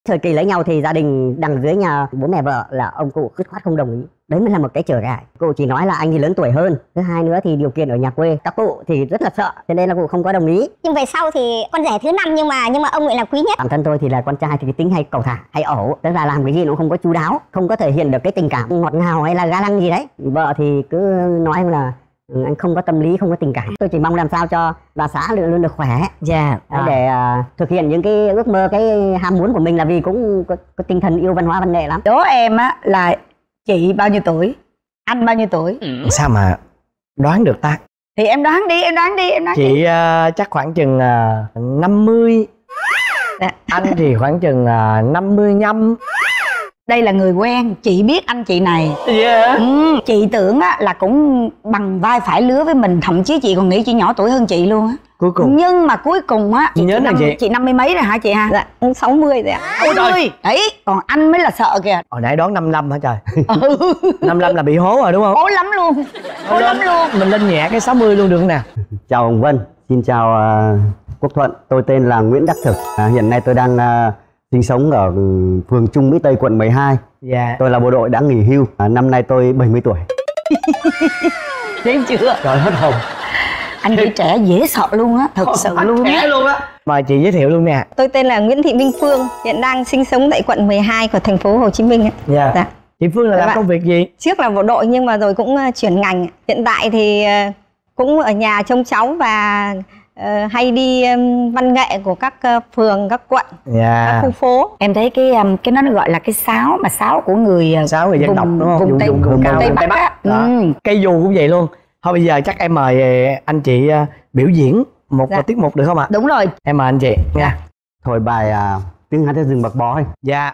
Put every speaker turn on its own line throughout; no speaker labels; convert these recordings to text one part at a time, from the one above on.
Thời kỳ lấy nhau thì gia đình đằng dưới nhà bố mẹ vợ là ông cụ dứt khoát không đồng ý. Đấy mới là một cái trở ngại. Cụ chỉ nói là anh thì lớn tuổi hơn. Thứ hai nữa thì điều kiện ở nhà quê các cụ thì rất là sợ, cho nên là cụ không có đồng ý.
Nhưng về sau thì con rể thứ 5 nhưng mà ông lại là quý nhất.
Bản thân tôi thì là con trai thì cái tính hay cầu thả, hay ẩu, tức là làm cái gì nó không có chu đáo, không có thể hiện được cái tình cảm ngọt ngào hay là ga lăng gì đấy. Vợ thì cứ nói là anh không có tâm lý, không có tình cảm. Tôi chỉ mong làm sao cho bà xã luôn được khỏe.
Dạ.
Để thực hiện những cái ước mơ, cái ham muốn của mình, là vì cũng có tinh thần yêu văn hóa văn nghệ lắm.
Đố em á là chị bao nhiêu tuổi, anh bao nhiêu tuổi?
Sao mà đoán được ta?
Thì em đoán đi,
Chị chắc khoảng chừng 50. Anh thì khoảng chừng 55.
Đây là người quen, chị biết anh chị này. Chị tưởng á là cũng bằng vai phải lứa với mình, thậm chí chị còn nghĩ chị nhỏ tuổi hơn chị luôn á.
Cuối cùng
Nhưng mà cuối cùng á
chị nhớ là
chị 50 mấy rồi hả chị ha?
Dạ 60 rồi ạ.
60. Đấy, còn anh mới là sợ kìa.
hồi nãy đoán 55 hả trời? 55 là bị hố rồi đúng không?
Hố lắm luôn. Hố lắm luôn.
Mình lên nhẹ cái 60 luôn được không nè?
Chào ông Vân, xin chào Quốc Thuận. Tôi tên là Nguyễn Đắc Thực. Hiện nay tôi đang sinh sống ở phường Trung Mỹ Tây, quận 12.
Dạ.
Tôi là bộ đội đã nghỉ hưu. Năm nay tôi 70 tuổi.
Thấy chưa?
Trời hết hồn.
Anh chị trẻ dễ sợ luôn á, thật sự luôn á.
Mời chị giới thiệu luôn nè.
Tôi tên là Nguyễn Thị Minh Phương, hiện đang sinh sống tại quận 12 của thành phố Hồ Chí Minh.
Dạ.
Dạ.
Chị Phương là làm công việc gì?
Trước là bộ đội nhưng mà rồi cũng chuyển ngành. Hiện tại thì cũng ở nhà trông cháu và hay đi văn nghệ của các phường, các quận, các khu phố.
Em thấy cái nó gọi là cái sáo, mà sáo của người
dân tộc đúng không?
Vùng Tây Bắc á.
Cây dù cũng vậy luôn. Thôi bây giờ chắc em mời anh chị biểu diễn một tiết mục được không ạ?
Đúng rồi.
Em mời anh chị nha.
Thôi bài tiếng hát theo rừng bạc bó.
Dạ.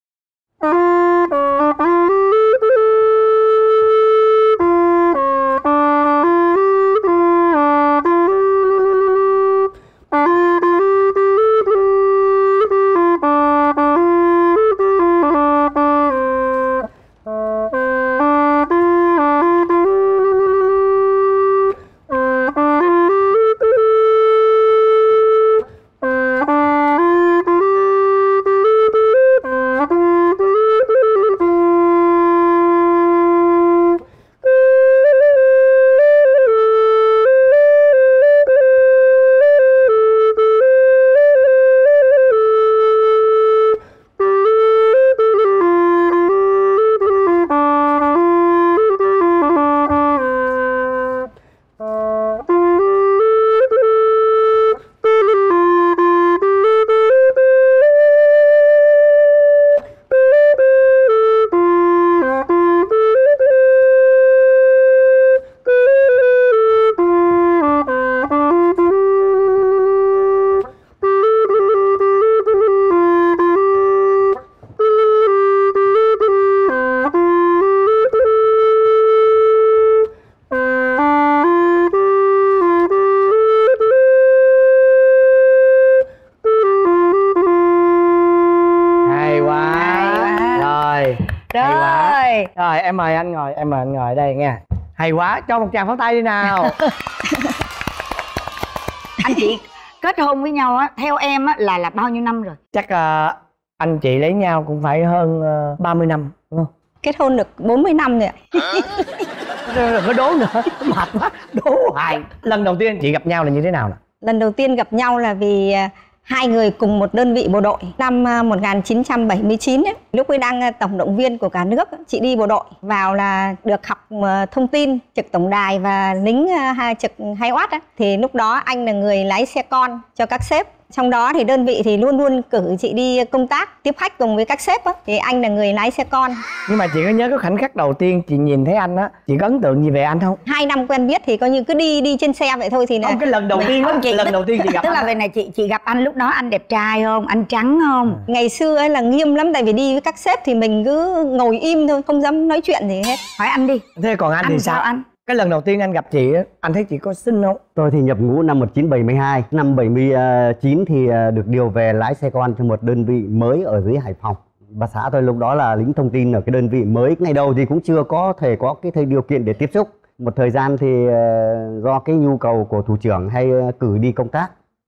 Rồi em mời anh ngồi, em mời anh ngồi ở đây nha. Hay quá, cho một tràng pháo tay đi nào.
Anh chị kết hôn với nhau á, theo em á là bao nhiêu năm rồi?
Chắc anh chị lấy nhau cũng phải hơn 30 năm đúng không?
Kết hôn được 40 năm rồi ạ.
Đừng có đố nữa, mệt quá, đố hoài. Lần đầu tiên anh chị gặp nhau là như thế nào nè?
Lần đầu tiên gặp nhau là vì hai người cùng một đơn vị bộ đội. Năm 1979 ấy, lúc ấy đang tổng động viên của cả nước, chị đi bộ đội vào là được học thông tin trực tổng đài và lính trực 2W ấy. Thì lúc đó anh là người lái xe con cho các sếp. Trong đó thì đơn vị thì luôn luôn cử chị đi công tác tiếp khách cùng với các sếp á, thì anh là người lái xe con.
Nhưng mà chị có nhớ cái khoảnh khắc đầu tiên chị nhìn thấy anh á, chị có ấn tượng gì về anh không?
2 năm quen biết thì coi như cứ đi trên xe vậy thôi thì
không, cái lần đầu tiên đó, lần đầu tiên chị gặp
tức là về này chị gặp anh lúc đó anh đẹp trai không, anh trắng không?
Ngày xưa ấy là nghiêm lắm, tại vì đi với các sếp thì mình cứ ngồi im thôi, không dám nói chuyện gì hết.
Hỏi anh đi.
Thế còn anh thì sao
anh?
Cái lần đầu tiên anh gặp chị á, anh thấy chị có xinh không?
Tôi thì nhập ngũ năm 1972. Năm 79 thì được điều về lái xe con cho một đơn vị mới ở dưới Hải Phòng. Bà xã tôi lúc đó là lính thông tin ở cái đơn vị mới. Ngày đầu thì cũng chưa có thể có cái điều kiện để tiếp xúc. Một thời gian thì do cái nhu cầu của thủ trưởng hay cử đi công tác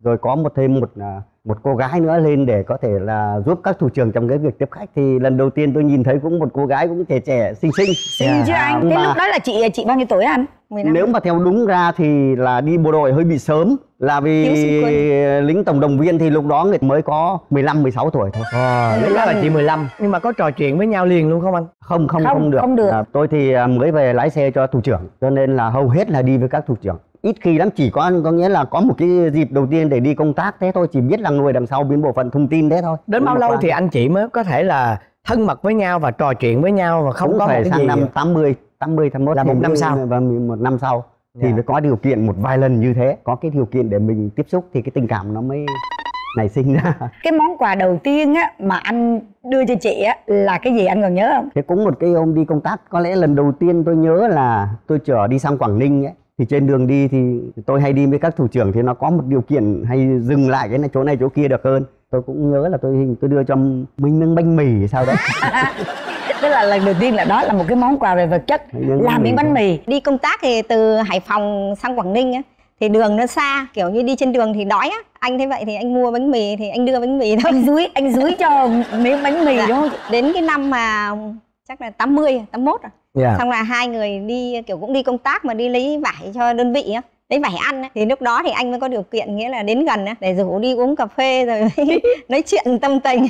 rồi có thêm một cô gái nữa lên để có thể là giúp các thủ trưởng trong cái việc tiếp khách. Thì lần đầu tiên tôi nhìn thấy cũng một cô gái cũng trẻ xinh
Xinh chứ anh. Thế lúc đó là chị bao nhiêu tuổi anh?
15.
Nếu mà theo đúng ra thì là đi bộ đội hơi bị sớm, là vì lính tổng đồng viên thì lúc đó người mới có 15-16 tuổi thôi.
Lúc đó là chị 15. Nhưng mà có trò chuyện với nhau liền luôn không anh?
Không được.
Không được.
Tôi thì mới về lái xe cho thủ trưởng, cho nên là hầu hết là đi với các thủ trưởng. Ít khi lắm, chỉ có nghĩa là có một cái dịp đầu tiên để đi công tác thế thôi, chỉ biết là ngồi đằng sau bên bộ phận thông tin thế thôi.
Đến bao lâu thì anh chị mới có thể là thân mật với nhau và trò chuyện với nhau mà không
cũng
có
phải
một cái
sang
gì
năm 81
là một năm sau.
và một năm sau thì mới có điều kiện một vài lần như thế, có cái điều kiện để mình tiếp xúc thì cái tình cảm nó mới nảy sinh ra.
Cái món quà đầu tiên á mà anh đưa cho chị á là cái gì anh còn nhớ không?
Thế cũng một cái hôm đi công tác, có lẽ lần đầu tiên tôi nhớ là tôi chở đi sang Quảng Ninh ấy. Thì trên đường đi thì tôi hay đi với các thủ trưởng thì nó có một điều kiện hay dừng lại cái chỗ này chỗ kia được hơn. Tôi cũng nhớ là tôi đưa cho Minh bánh mì sao đấy.
Tức là lần đầu tiên là đó là một cái món quà về vật chất, làm miếng bánh mì.
Đi công tác thì từ Hải Phòng sang Quảng Ninh á, thì đường nó xa, kiểu như đi trên đường thì đói á. Anh thấy vậy thì anh mua bánh mì thì anh đưa bánh mì thôi.
Anh dúi cho miếng bánh mì đúng không?
Đến cái năm mà chắc là 80, 81 rồi.
Dạ.
Xong là hai người đi kiểu cũng đi công tác mà đi lấy vải cho đơn vị á, lấy vải ăn á. Thì lúc đó thì anh mới có điều kiện, nghĩa là đến gần á để rủ đi uống cà phê rồi nói chuyện tâm tình.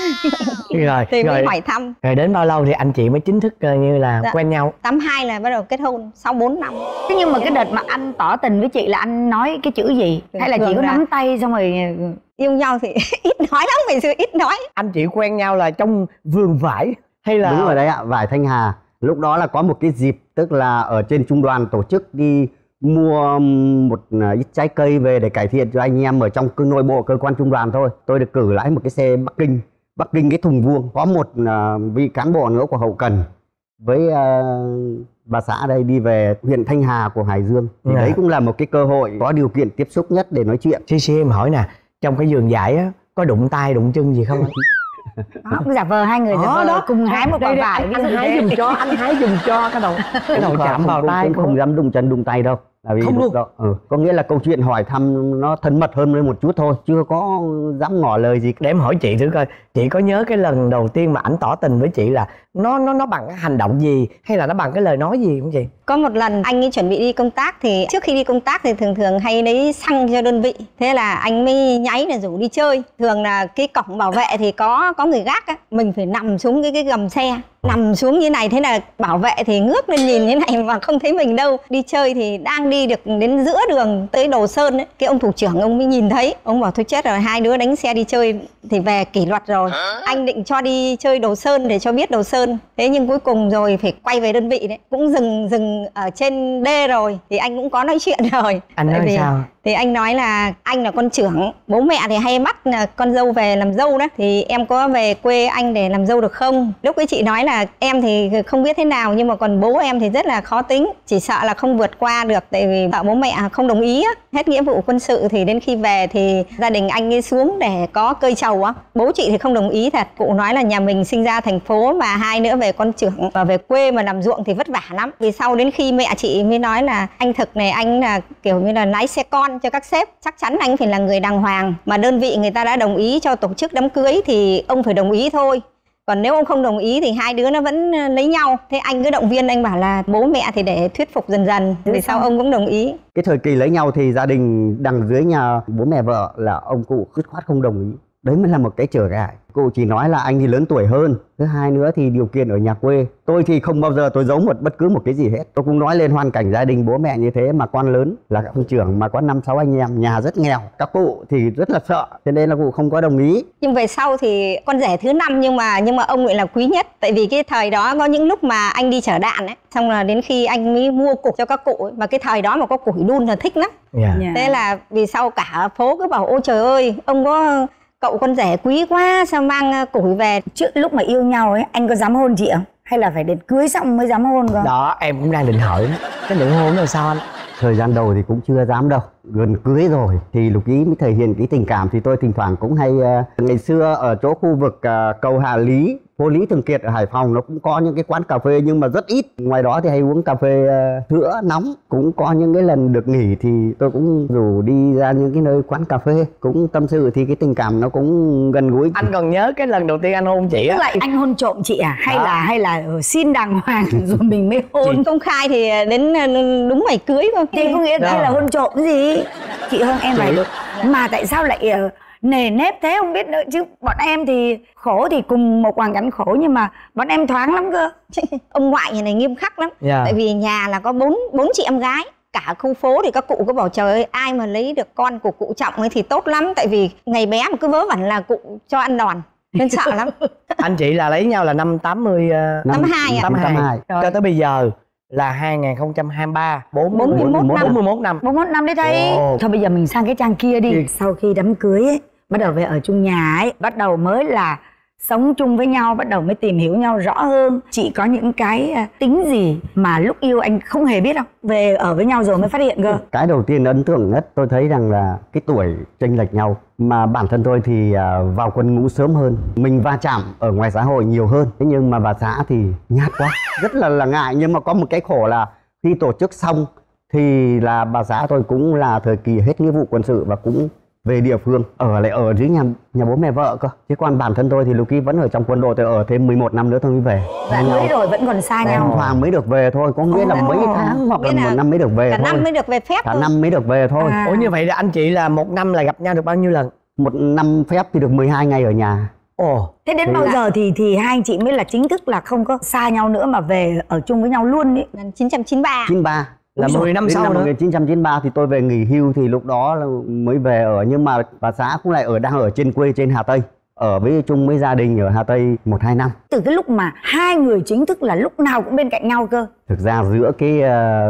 Rồi,
Thì mới hỏi thăm.
Rồi đến bao lâu thì anh chị mới chính thức như là quen nhau?
82 là bắt đầu kết hôn, sau 4 năm.
Thế nhưng mà cái đợt mà anh tỏ tình với chị là anh nói cái chữ gì? Hay là chỉ có nắm tay xong rồi
yêu nhau thì ít nói lắm, ngày xưa ít nói.
Anh chị quen nhau là trong vườn vải hay là?
Đúng rồi đấy ạ, vải Thanh Hà. Lúc đó là có một cái dịp, tức là ở trên trung đoàn tổ chức đi mua một ít trái cây về để cải thiện cho anh em ở trong nội bộ cơ quan trung đoàn thôi. Tôi được cử lái một cái xe Bắc Kinh cái thùng vuông, có một vị cán bộ nữa của hậu cần với bà xã đây đi về huyện Thanh Hà của Hải Dương. Thì đấy cũng là một cái cơ hội có điều kiện tiếp xúc nhất để nói chuyện.
Xí em hỏi nè, trong cái vườn vải á có đụng tay đụng chân gì không anh?
đó, giả vờ hai người giả vờ cùng hái một quả vải.
Anh hái giùm cho, anh hái giùm cho cái đầu chạm vào tay
cũng không dám đụng chân đụng tay đâu. Là vì
không
lúc đó có nghĩa là câu chuyện hỏi thăm nó thân mật hơn lên một chút thôi, chưa có dám ngỏ lời gì.
Để em hỏi chị thử coi, chị có nhớ cái lần đầu tiên mà ảnh tỏ tình với chị là nó bằng cái hành động gì hay là nó bằng cái lời nói gì không chị?
Có một lần anh ấy chuẩn bị đi công tác, thì trước khi đi công tác thì thường hay lấy xăng cho đơn vị. Thế là anh mới nháy là rủ đi chơi. Thường là cái cổng bảo vệ thì có người gác á, mình phải nằm xuống cái gầm xe, nằm xuống như này. Thế là bảo vệ thì ngước lên nhìn như này mà không thấy mình đâu. Đi chơi thì đang đi được đến giữa đường tới Đồ Sơn ấy, cái ông thủ trưởng ông mới nhìn thấy, ông bảo thôi chết rồi, hai đứa đánh xe đi chơi thì về kỷ luật rồi. Anh định cho đi chơi Đồ Sơn để cho biết Đồ Sơn. Thế nhưng cuối cùng rồi phải quay về đơn vị đấy, cũng dừng ở trên đê rồi thì anh cũng có nói chuyện rồi.
Anh nói sao?
Thì anh nói là anh là con trưởng, bố mẹ thì hay bắt con dâu về làm dâu đó, thì em có về quê anh để làm dâu được không? Lúc ấy chị nói là em thì không biết thế nào, nhưng mà còn bố em thì rất là khó tính, chỉ sợ là không vượt qua được, tại vì sợ bố mẹ không đồng ý á. Hết nghĩa vụ quân sự thì đến khi về thì gia đình anh ấy xuống để có cơi trầu á. Bố chị thì không đồng ý thật, cụ nói là nhà mình sinh ra thành phố mà hai nữa về con trưởng và về quê mà làm ruộng thì vất vả lắm. Vì sau đến khi mẹ chị mới nói là anh Thực này, anh là kiểu như là lái xe con cho các sếp, chắc chắn anh phải là người đàng hoàng, mà đơn vị người ta đã đồng ý cho tổ chức đám cưới thì ông phải đồng ý thôi, còn nếu ông không đồng ý thì hai đứa nó vẫn lấy nhau. Thế anh cứ động viên, anh bảo là bố mẹ thì để thuyết phục dần dần, vì sau ông cũng đồng ý.
Cái thời kỳ lấy nhau thì gia đình đằng dưới nhà bố mẹ vợ là ông cụ dứt khoát không đồng ý. Đấy mới là một cái trở ngại. Cụ chỉ nói là anh thì lớn tuổi hơn, thứ hai nữa thì điều kiện ở nhà quê. Tôi thì không bao giờ tôi giấu bất cứ một cái gì hết. Tôi cũng nói lên hoàn cảnh gia đình bố mẹ như thế, mà con lớn là con trưởng mà có 5-6 anh em, nhà rất nghèo. Các cụ thì rất là sợ, cho nên là cụ không có đồng ý.
Nhưng về sau thì con rể thứ 5 nhưng mà ông lại là quý nhất. Tại vì cái thời đó có những lúc mà anh đi chở đạn ấy, xong là đến khi anh mới mua cục cho các cụ ấy, mà cái thời đó mà có củi đun là thích lắm. Thế là vì sau cả phố cứ bảo ôi trời ơi, ông có cậu con rể quý quá, sao mang củi về.
Trước lúc mà yêu nhau ấy, anh có dám hôn chị không? Hay là phải đến cưới xong mới dám hôn không?
Đó, em cũng đang định hỏi đó. Cái nụ hôn là sao anh?
Thời gian đầu thì cũng chưa dám đâu. Gần cưới rồi thì lúc ý mới thể hiện cái tình cảm. Thì tôi thỉnh thoảng cũng hay ngày xưa ở chỗ khu vực cầu Hà Lý, Phố Lý Thường Kiệt ở Hải Phòng nó cũng có những cái quán cà phê nhưng mà rất ít. Ngoài đó thì hay uống cà phê sữa nóng. Cũng có những cái lần được nghỉ thì tôi cũng rủ đi ra những cái nơi quán cà phê, cũng tâm sự thì cái tình cảm nó cũng gần gũi.
Anh còn nhớ cái lần đầu tiên anh hôn chị á?
Tức là anh hôn trộm chị à? Hay là xin đàng hoàng rồi mình mới hôn?
Công khai thì đến đúng ngày cưới thôi.
Thì có nghĩa là hôn trộm cái gì? Chị hơn em vài được. Mà tại sao lại nề nếp thế không biết nữa chứ. Bọn em thì khổ thì cùng một hoàn cảnh khổ nhưng mà bọn em thoáng lắm cơ.
Ông ngoại nhà này nghiêm khắc lắm. Tại vì nhà là có bốn chị em gái. Cả khu phố thì các cụ cứ bảo trời ơi, ai mà lấy được con của cụ Trọng ấy thì tốt lắm. Tại vì ngày bé mà cứ vớ vẩn là cụ cho ăn đòn, nên sợ lắm.
Anh chị là lấy nhau là năm 82 ạ.
82.
Cho tới bây giờ là 2023, 41 năm.
41 năm đấy thầy. Thôi bây giờ mình sang cái trang kia đi. Sau khi đám cưới ấy, bắt đầu về ở chung nhà ấy, bắt đầu mới là sống chung với nhau, bắt đầu mới tìm hiểu nhau rõ hơn. Chị có những cái tính gì mà lúc yêu anh không hề biết không? Về ở với nhau rồi mới phát hiện cơ.
Cái đầu tiên ấn tượng nhất tôi thấy rằng là cái tuổi chênh lệch nhau. Mà bản thân tôi thì vào quân ngũ sớm hơn. Mình va chạm ở ngoài xã hội nhiều hơn. Thế nhưng mà bà xã thì nhát quá, rất là ngại. Nhưng mà có một cái khổ là khi tổ chức xong thì là bà xã tôi cũng là thời kỳ hết nghĩa vụ quân sự và cũng về địa phương, lại ở dưới nhà bố mẹ vợ cơ. Chứ còn bản thân tôi thì lúc kia vẫn ở trong quân đội, tôi ở thêm 11 năm nữa tôi mới về.
Đã cưới rồi vẫn còn xa nhau.
Thoảng mới được về thôi, có nghĩa là mấy tháng hoặc là 1 năm mới được về
cả
thôi.
Cả năm mới được về phép.
Cả năm mới được về thôi.
Ủa như vậy là anh chị là 1 năm là gặp nhau được bao nhiêu lần?
1 năm phép thì được 12 ngày ở nhà.
Thế đến bao giờ thì hai anh chị mới là chính thức là không có xa nhau nữa mà về ở chung với nhau luôn ấy?
1993.
Là 10 năm sau
năm
nữa.
1993 thì tôi về nghỉ hưu thì lúc đó là mới về ở. Nhưng mà bà xã cũng lại đang ở trên quê trên Hà Tây, ở với chung với gia đình ở Hà Tây 1-2 năm.
Từ cái lúc mà hai người chính thức là lúc nào cũng bên cạnh nhau cơ.
Thực ra giữa cái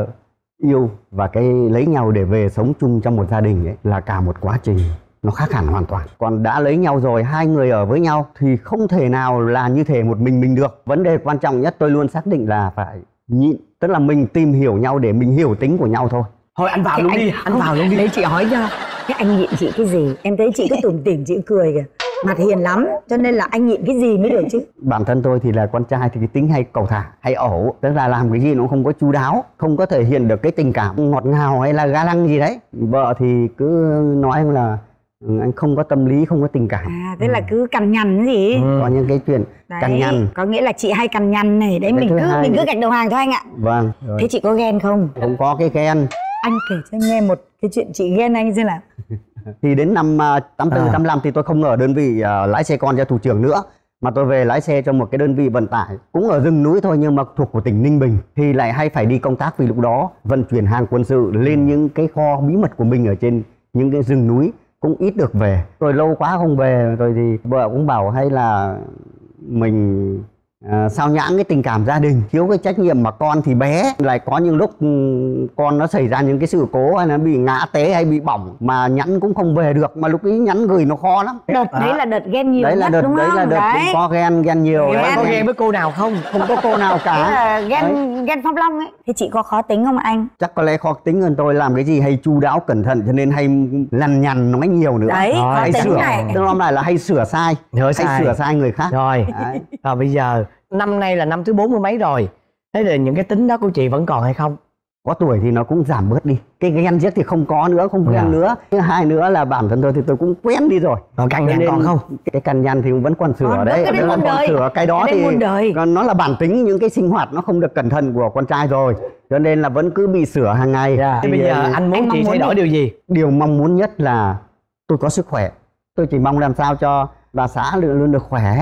yêu và cái lấy nhau để về sống chung trong một gia đình ấy là cả một quá trình, nó khác hẳn hoàn toàn. Còn đã lấy nhau rồi, hai người ở với nhau thì không thể nào là như thể một mình được. Vấn đề quan trọng nhất tôi luôn xác định là phải nhịn. Tức là mình tìm hiểu nhau để mình hiểu tính của nhau thôi.
Thôi anh vào luôn đi, anh vào luôn đi.
Đấy chị hỏi cho, thế anh nhịn chị cái gì? Em thấy chị cứ tủm tỉm, chị cười kìa, mặt hiền lắm, cho nên là anh nhịn cái gì mới được chứ?
Bản thân tôi thì là con trai thì cái tính hay cầu thả, hay ẩu. Tức là làm cái gì nó không có chu đáo, không có thể hiện được cái tình cảm ngọt ngào hay là ga lăng gì đấy. Vợ thì cứ nói là anh không có tâm lý, không có tình cảm.
Thế là cứ cằn nhằn cái gì?
Có những cái chuyện cằn nhằn.
Có nghĩa là chị hay cằn nhằn này, đấy mình cứ gạch đầu hàng thôi anh ạ.
Vâng. Rồi.
Thế chị có ghen không?
Không có cái ghen.
Anh kể cho em nghe một cái chuyện chị ghen anh xem nào.
Thì đến năm 84, 85 thì tôi không ở đơn vị lái xe con cho thủ trưởng nữa, mà tôi về lái xe cho một cái đơn vị vận tải cũng ở rừng núi thôi, nhưng mà thuộc của tỉnh Ninh Bình. Thì lại hay phải đi công tác vì lúc đó vận chuyển hàng quân sự lên những cái kho bí mật của mình ở trên những cái rừng núi, cũng ít được về. Rồi lâu quá không về rồi thì vợ cũng bảo hay là mình sao nhãng cái tình cảm gia đình, thiếu cái trách nhiệm, mà con thì bé, lại có những lúc con nó xảy ra những cái sự cố hay nó bị ngã té hay bị bỏng mà nhắn cũng không về được, mà lúc ấy nhắn gửi nó khó lắm.
Đợt đấy là đợt ghen nhiều
đấy là
nhất
đợt,
đúng
đấy
không?
là đợt cũng có ghen nhiều.
Em có ghen với cô nào không?
Không có cô nào cả.
Là ghen Phong Long ấy. Thế chị có khó tính không anh?
Chắc có lẽ khó tính hơn tôi, làm cái gì hay chu đáo cẩn thận cho nên hay lằn nhằn nói nhiều nữa.
Đấy, khó
hay
tính
sửa
này.
tức là hay sửa sai, sửa sai người khác.
Rồi. Và bây giờ năm nay là năm thứ 40 mấy rồi. Thế thì những cái tính đó của chị vẫn còn hay không?
Có tuổi thì nó cũng giảm bớt đi. Cái ghen giết thì không có nữa, không ghen nữa. Thứ hai nữa là bản thân tôi thì tôi cũng quen đi rồi.
Còn cằn nhằn còn không?
Cái cằn nhằn thì vẫn còn sửa đấy.
Cái
Vẫn còn sửa. Cái đó thì nó là bản tính, những cái sinh hoạt nó không được cẩn thận của con trai rồi, cho nên là vẫn cứ bị sửa hàng ngày.
Thế bây giờ anh muốn chị thay đổi điều gì?
Điều mong muốn nhất là tôi có sức khỏe. Tôi chỉ mong làm sao cho bà xã luôn được khỏe.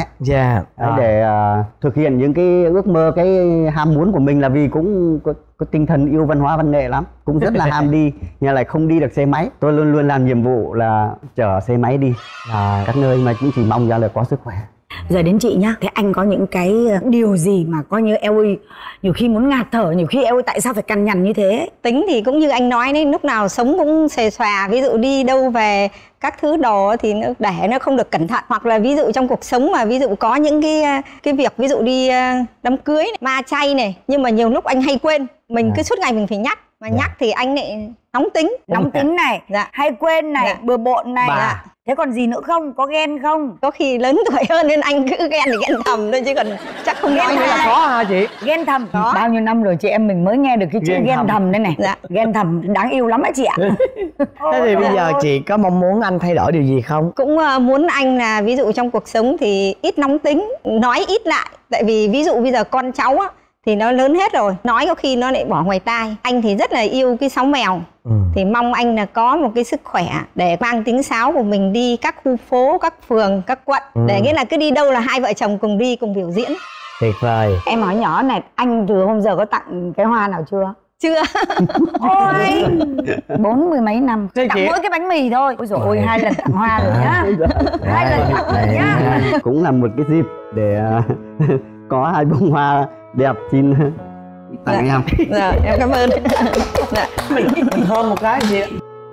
Để thực hiện những cái ước mơ, cái ham muốn của mình, là vì cũng có tinh thần yêu văn hóa văn nghệ lắm, cũng rất là ham đi, nhưng lại không đi được xe máy. Tôi luôn luôn làm nhiệm vụ là chở xe máy đi các nơi, mà cũng chỉ mong ra là có sức khỏe.
Giờ đến chị nhá, thế anh có những cái điều gì mà coi như eo ơi, nhiều khi muốn ngạt thở, nhiều khi eo ơi tại sao phải cằn nhằn như thế?
Tính thì cũng như anh nói đấy, lúc nào sống cũng xề xòa, ví dụ đi đâu về các thứ đồ thì nó để nó không được cẩn thận, hoặc là ví dụ trong cuộc sống mà ví dụ có những cái việc ví dụ đi đám cưới này, ma chay này, nhưng mà nhiều lúc anh hay quên, mình cứ suốt ngày mình phải nhắc. Mà nhắc thì anh lại nóng tính.
Nóng tính này,
Dạ.
hay quên này,
Dạ.
bừa bộn này.
Bà.
Thế còn gì nữa không? Có ghen không?
Có khi lớn tuổi hơn nên anh cứ ghen thì ghen thầm thôi chứ còn chắc không nói
Như là
ra.
khó hả chị?
Ghen thầm.
Có.
Bao nhiêu năm rồi chị em mình mới nghe được cái chữ
Ghen
ghen
thầm.
thầm đây này.
Dạ.
Ghen thầm đáng yêu lắm á chị ạ.
Thế thì bây giờ chị có mong muốn anh thay đổi điều gì không?
Cũng muốn anh là ví dụ trong cuộc sống thì ít nóng tính, nói ít lại. Tại vì ví dụ bây giờ con cháu á thì nó lớn hết rồi, nói có khi nó lại bỏ ngoài tai. Anh thì rất là yêu cái sáo mèo. Thì mong anh là có một cái sức khỏe để mang tiếng sáo của mình đi các khu phố, các phường, các quận. Để nghĩa là cứ đi đâu là hai vợ chồng cùng đi, cùng biểu diễn.
Tuyệt vời.
Em hỏi nhỏ này, anh từ hôm giờ có tặng cái hoa nào chưa?
Chưa.
Ôi, 40 mấy năm
Thế
tặng
chị-
mỗi cái bánh mì thôi. Ôi dồi ôi, 2 lần tặng hoa rồi nhá. 2 lần tặng rồi nhá.
Cũng là một cái dịp để có 2 bông hoa đẹp xin tặng em.
Dạ, em cảm ơn. Dạ.
Mình thơm một cái gì ạ?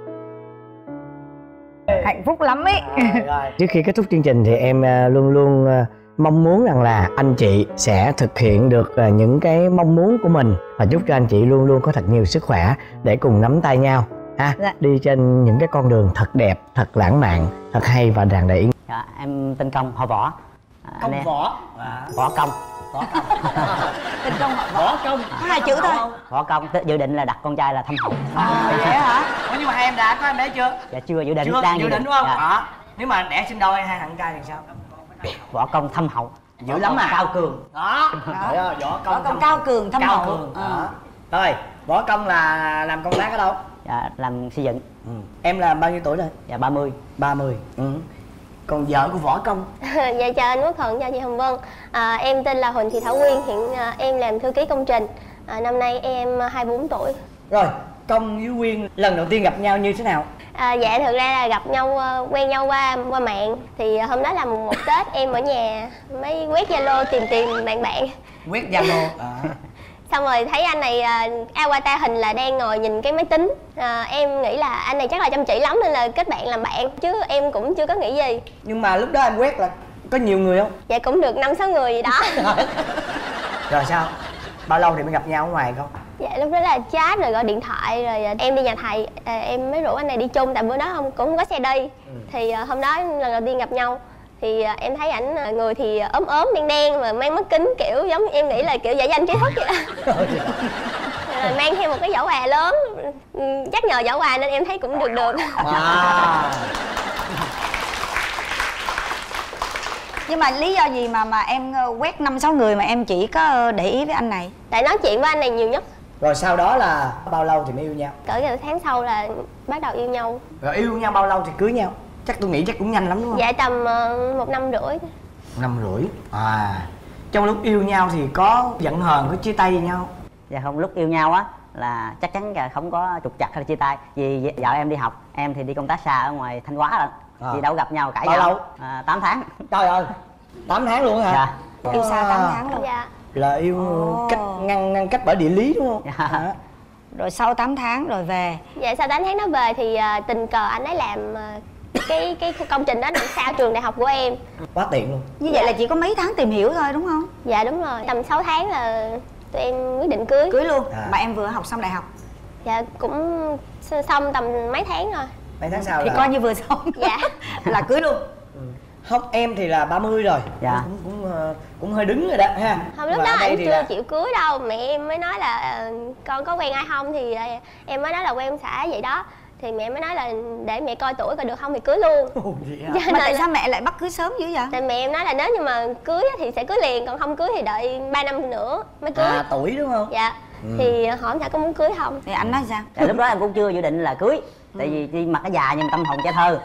Hạnh phúc lắm ấy.
Trước khi kết thúc chương trình thì em luôn luôn mong muốn rằng là anh chị sẽ thực hiện được những cái mong muốn của mình, và chúc cho anh chị luôn luôn có thật nhiều sức khỏe để cùng nắm tay nhau ha.
Dạ.
Đi trên những cái con đường thật đẹp, thật lãng mạn, thật hay và tràn đầy ý nghĩa.
Dạ, em tên Công, họ Võ. Anh em-
võ
Võ Công.
Tên công họ
võ công
có 2 chữ thôi.
Võ Công dự định là đặt con trai là Thâm Hậu.
Vậy hả?
Nhưng mà hai em đã có em bé chưa?
Dạ chưa, dự định
Chưa,
đang
dự định đúng không?
Dạ.
Đó. Nếu mà đẻ sinh đôi hai thằng trai thì sao?
Võ Công Thâm Hậu.
Dữ lắm à.
Cao cường.
Đó. Đó. Võ
Có
công
công cao cường thâm
cao
hậu.
cường. Đó. Rồi, võ công là làm công tác ở đâu?
Dạ, làm xây dựng.
Em là bao nhiêu tuổi rồi?
Dạ 30.
30. Còn vợ của võ công?
Dạ chào anh Quốc Thuận, chào chị Hồng Vân. Em tên là Huỳnh Thị Thảo Quyên, hiện em làm thư ký công trình. Năm nay em 24 tuổi.
Rồi, công với Quyên lần đầu tiên gặp nhau như thế nào?
Dạ thực ra là gặp nhau, quen nhau qua mạng. Thì hôm đó là mùng 1 Tết, em ở nhà mới quét Zalo tìm bạn bạn.
Quét Zalo.
Xong rồi thấy anh này avatar hình là đang ngồi nhìn cái máy tính. Em nghĩ là anh này chắc là chăm chỉ lắm nên là kết bạn làm bạn, chứ em cũng chưa có nghĩ gì.
Nhưng mà lúc đó em quét là có nhiều người không?
Dạ cũng được 5-6 người gì đó.
Rồi sao? Bao lâu thì mới gặp nhau ở ngoài không?
Dạ lúc đó là chat rồi gọi điện thoại rồi em đi nhà thầy, em mới rủ anh này đi chung tại bữa đó cũng không có xe đi. Thì hôm đó lần đầu tiên gặp nhau thì em thấy ảnh người thì ốm đen đen mà mang mắt kính kiểu giống em nghĩ là kiểu giả danh trí thức vậy đó. Rồi mang theo một cái giỏ quà lớn, chắc nhờ giỏ quà nên em thấy cũng được.
Nhưng mà lý do gì mà em quét 5-6 người mà em chỉ có để ý với anh này?
Tại nói chuyện với anh này nhiều nhất.
Rồi sau đó là bao lâu thì mới yêu nhau?
Cỡ gần tháng sau là bắt đầu yêu nhau.
Rồi yêu nhau bao lâu thì cưới nhau? Chắc tôi nghĩ chắc cũng nhanh lắm đúng không?
Dạ tầm 1 năm rưỡi.
1 năm rưỡi. Trong lúc yêu nhau thì có giận hờn, có chia tay với nhau?
Dạ không, lúc yêu nhau á là chắc chắn là không có trục trặc hay là chia tay. Vì vợ em đi học, em thì đi công tác xa ở ngoài Thanh Hóa rồi. Thì đâu gặp nhau cãi
Bao
nhau.
lâu?
8 tháng.
Trời ơi, 8 tháng luôn hả?
Dạ.
Yêu xa 8 tháng luôn.
Dạ.
Là yêu cách ngăn cách bởi địa lý đúng không?
Dạ.
Rồi sau 8 tháng rồi về.
Dạ sau 8 tháng nó về thì tình cờ anh ấy làm cái công trình đó đằng sau trường đại học của em.
Quá tiện luôn.
Như vậy là chỉ có mấy tháng tìm hiểu thôi đúng không?
Dạ đúng rồi, tầm 6 tháng là tụi em quyết định cưới.
Cưới luôn. Mà em vừa học xong đại học
Dạ cũng xong tầm mấy tháng rồi.
Mấy tháng sau
thì
là...
coi như vừa xong.
Dạ.
Là cưới luôn.
Không, em thì là 30 rồi.
Dạ.
Cũng hơi đứng rồi đó ha.
Không lúc
Và
đó
ở đây
anh
thì
chưa
là-
chịu cưới đâu, mẹ em mới nói là con có quen ai không thì em mới nói là quen ông xã vậy đó. Thì mẹ mới nói là để mẹ coi tuổi coi được không thì cưới luôn.
Ồ, vậy hả?
Cho
Mà
nên
tại
là-
sao mẹ lại bắt cưới sớm dữ vậy?
Tại mẹ em nói là nếu như mà cưới á thì sẽ cưới liền, còn không cưới thì đợi 3 năm nữa mới cưới.
Tuổi đúng không?
Dạ. Thì hỏi ông xã có muốn cưới không?
Thì anh nói sao?
Dạ, lúc đó em cũng chưa dự định là cưới. Tại vì đi mặt cái già nhưng tâm hồn trẻ thơ.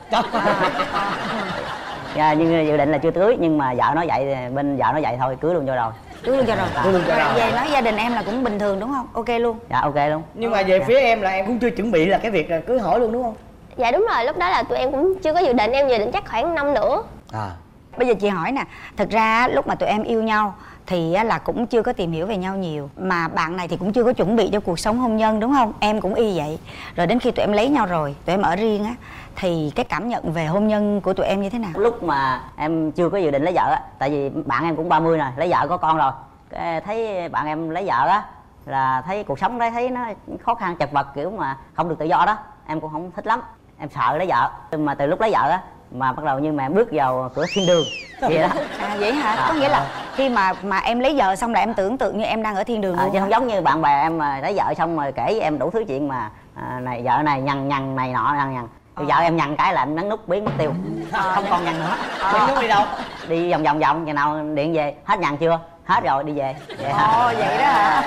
Dạ, nhưng dự định là chưa cưới, nhưng mà vợ nói vậy, bên vợ nói vậy thôi cưới luôn cho rồi.
Cưới luôn cho rồi.
Cưới luôn cho rồi.
Về nói gia đình em là cũng bình thường đúng không? Ok luôn.
Dạ ok luôn.
Nhưng mà về phía em là em cũng chưa chuẩn bị là cái việc là cưới hỏi luôn đúng không?
Dạ đúng rồi, lúc đó là tụi em cũng chưa có dự định, em dự định chắc khoảng năm nữa.
Bây giờ chị hỏi nè, thực ra lúc mà tụi em yêu nhau thì là cũng chưa có tìm hiểu về nhau nhiều, mà bạn này thì cũng chưa có chuẩn bị cho cuộc sống hôn nhân đúng không? Em cũng y vậy. Rồi đến khi tụi em lấy nhau rồi, tụi em ở riêng á, thì cái cảm nhận về hôn nhân của tụi em như thế nào?
Lúc mà em chưa có dự định lấy vợ á, tại vì bạn em cũng 30 rồi, lấy vợ có con rồi. Cái thấy bạn em lấy vợ á là thấy cuộc sống đấy thấy nó khó khăn chật vật, kiểu mà không được tự do đó, em cũng không thích lắm, em sợ lấy vợ. Mà từ lúc lấy vợ á mà bắt đầu như mà em bước vào cửa thiên đường vậy đó.
À vậy hả? Có nghĩa là khi mà em lấy vợ xong là em tưởng tượng như em đang ở thiên đường luôn.
Chứ không giống như bạn bè em mà lấy vợ xong rồi kể với em đủ thứ chuyện mà này vợ này nhằn này nọ nhằn. Thì vợ em nhằn cái là em nhấn nút biến mất tiêu, không còn nhằn nữa.
Biến nút đi đâu?
Đi vòng ngày nào điện về hết nhằn chưa, hết rồi đi về vậy.
Vậy đó hả?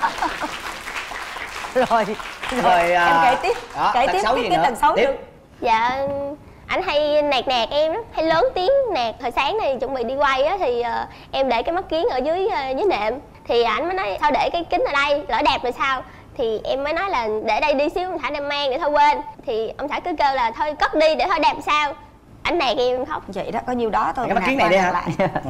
Rồi em kể tiếp.
Đó,
Kể tiếp cái tật xấu
tiếp.
nữa.
Dạ anh hay nạt em lắm, hay lớn tiếng nạt. Hồi sáng này chuẩn bị đi quay á thì em để cái mắt kiếng ở dưới nệm, thì ảnh mới nói sao để cái kính ở đây, lỡ đẹp rồi sao. Thì em mới nói là để đây đi xíu ông xã đem mang để thôi quên. Thì ông xã cứ kêu là thôi cất đi để thôi đẹp sao. Ảnh nạt em khóc.
Vậy đó, có nhiêu đó thôi.
Cái mắt kiếng này đi hả?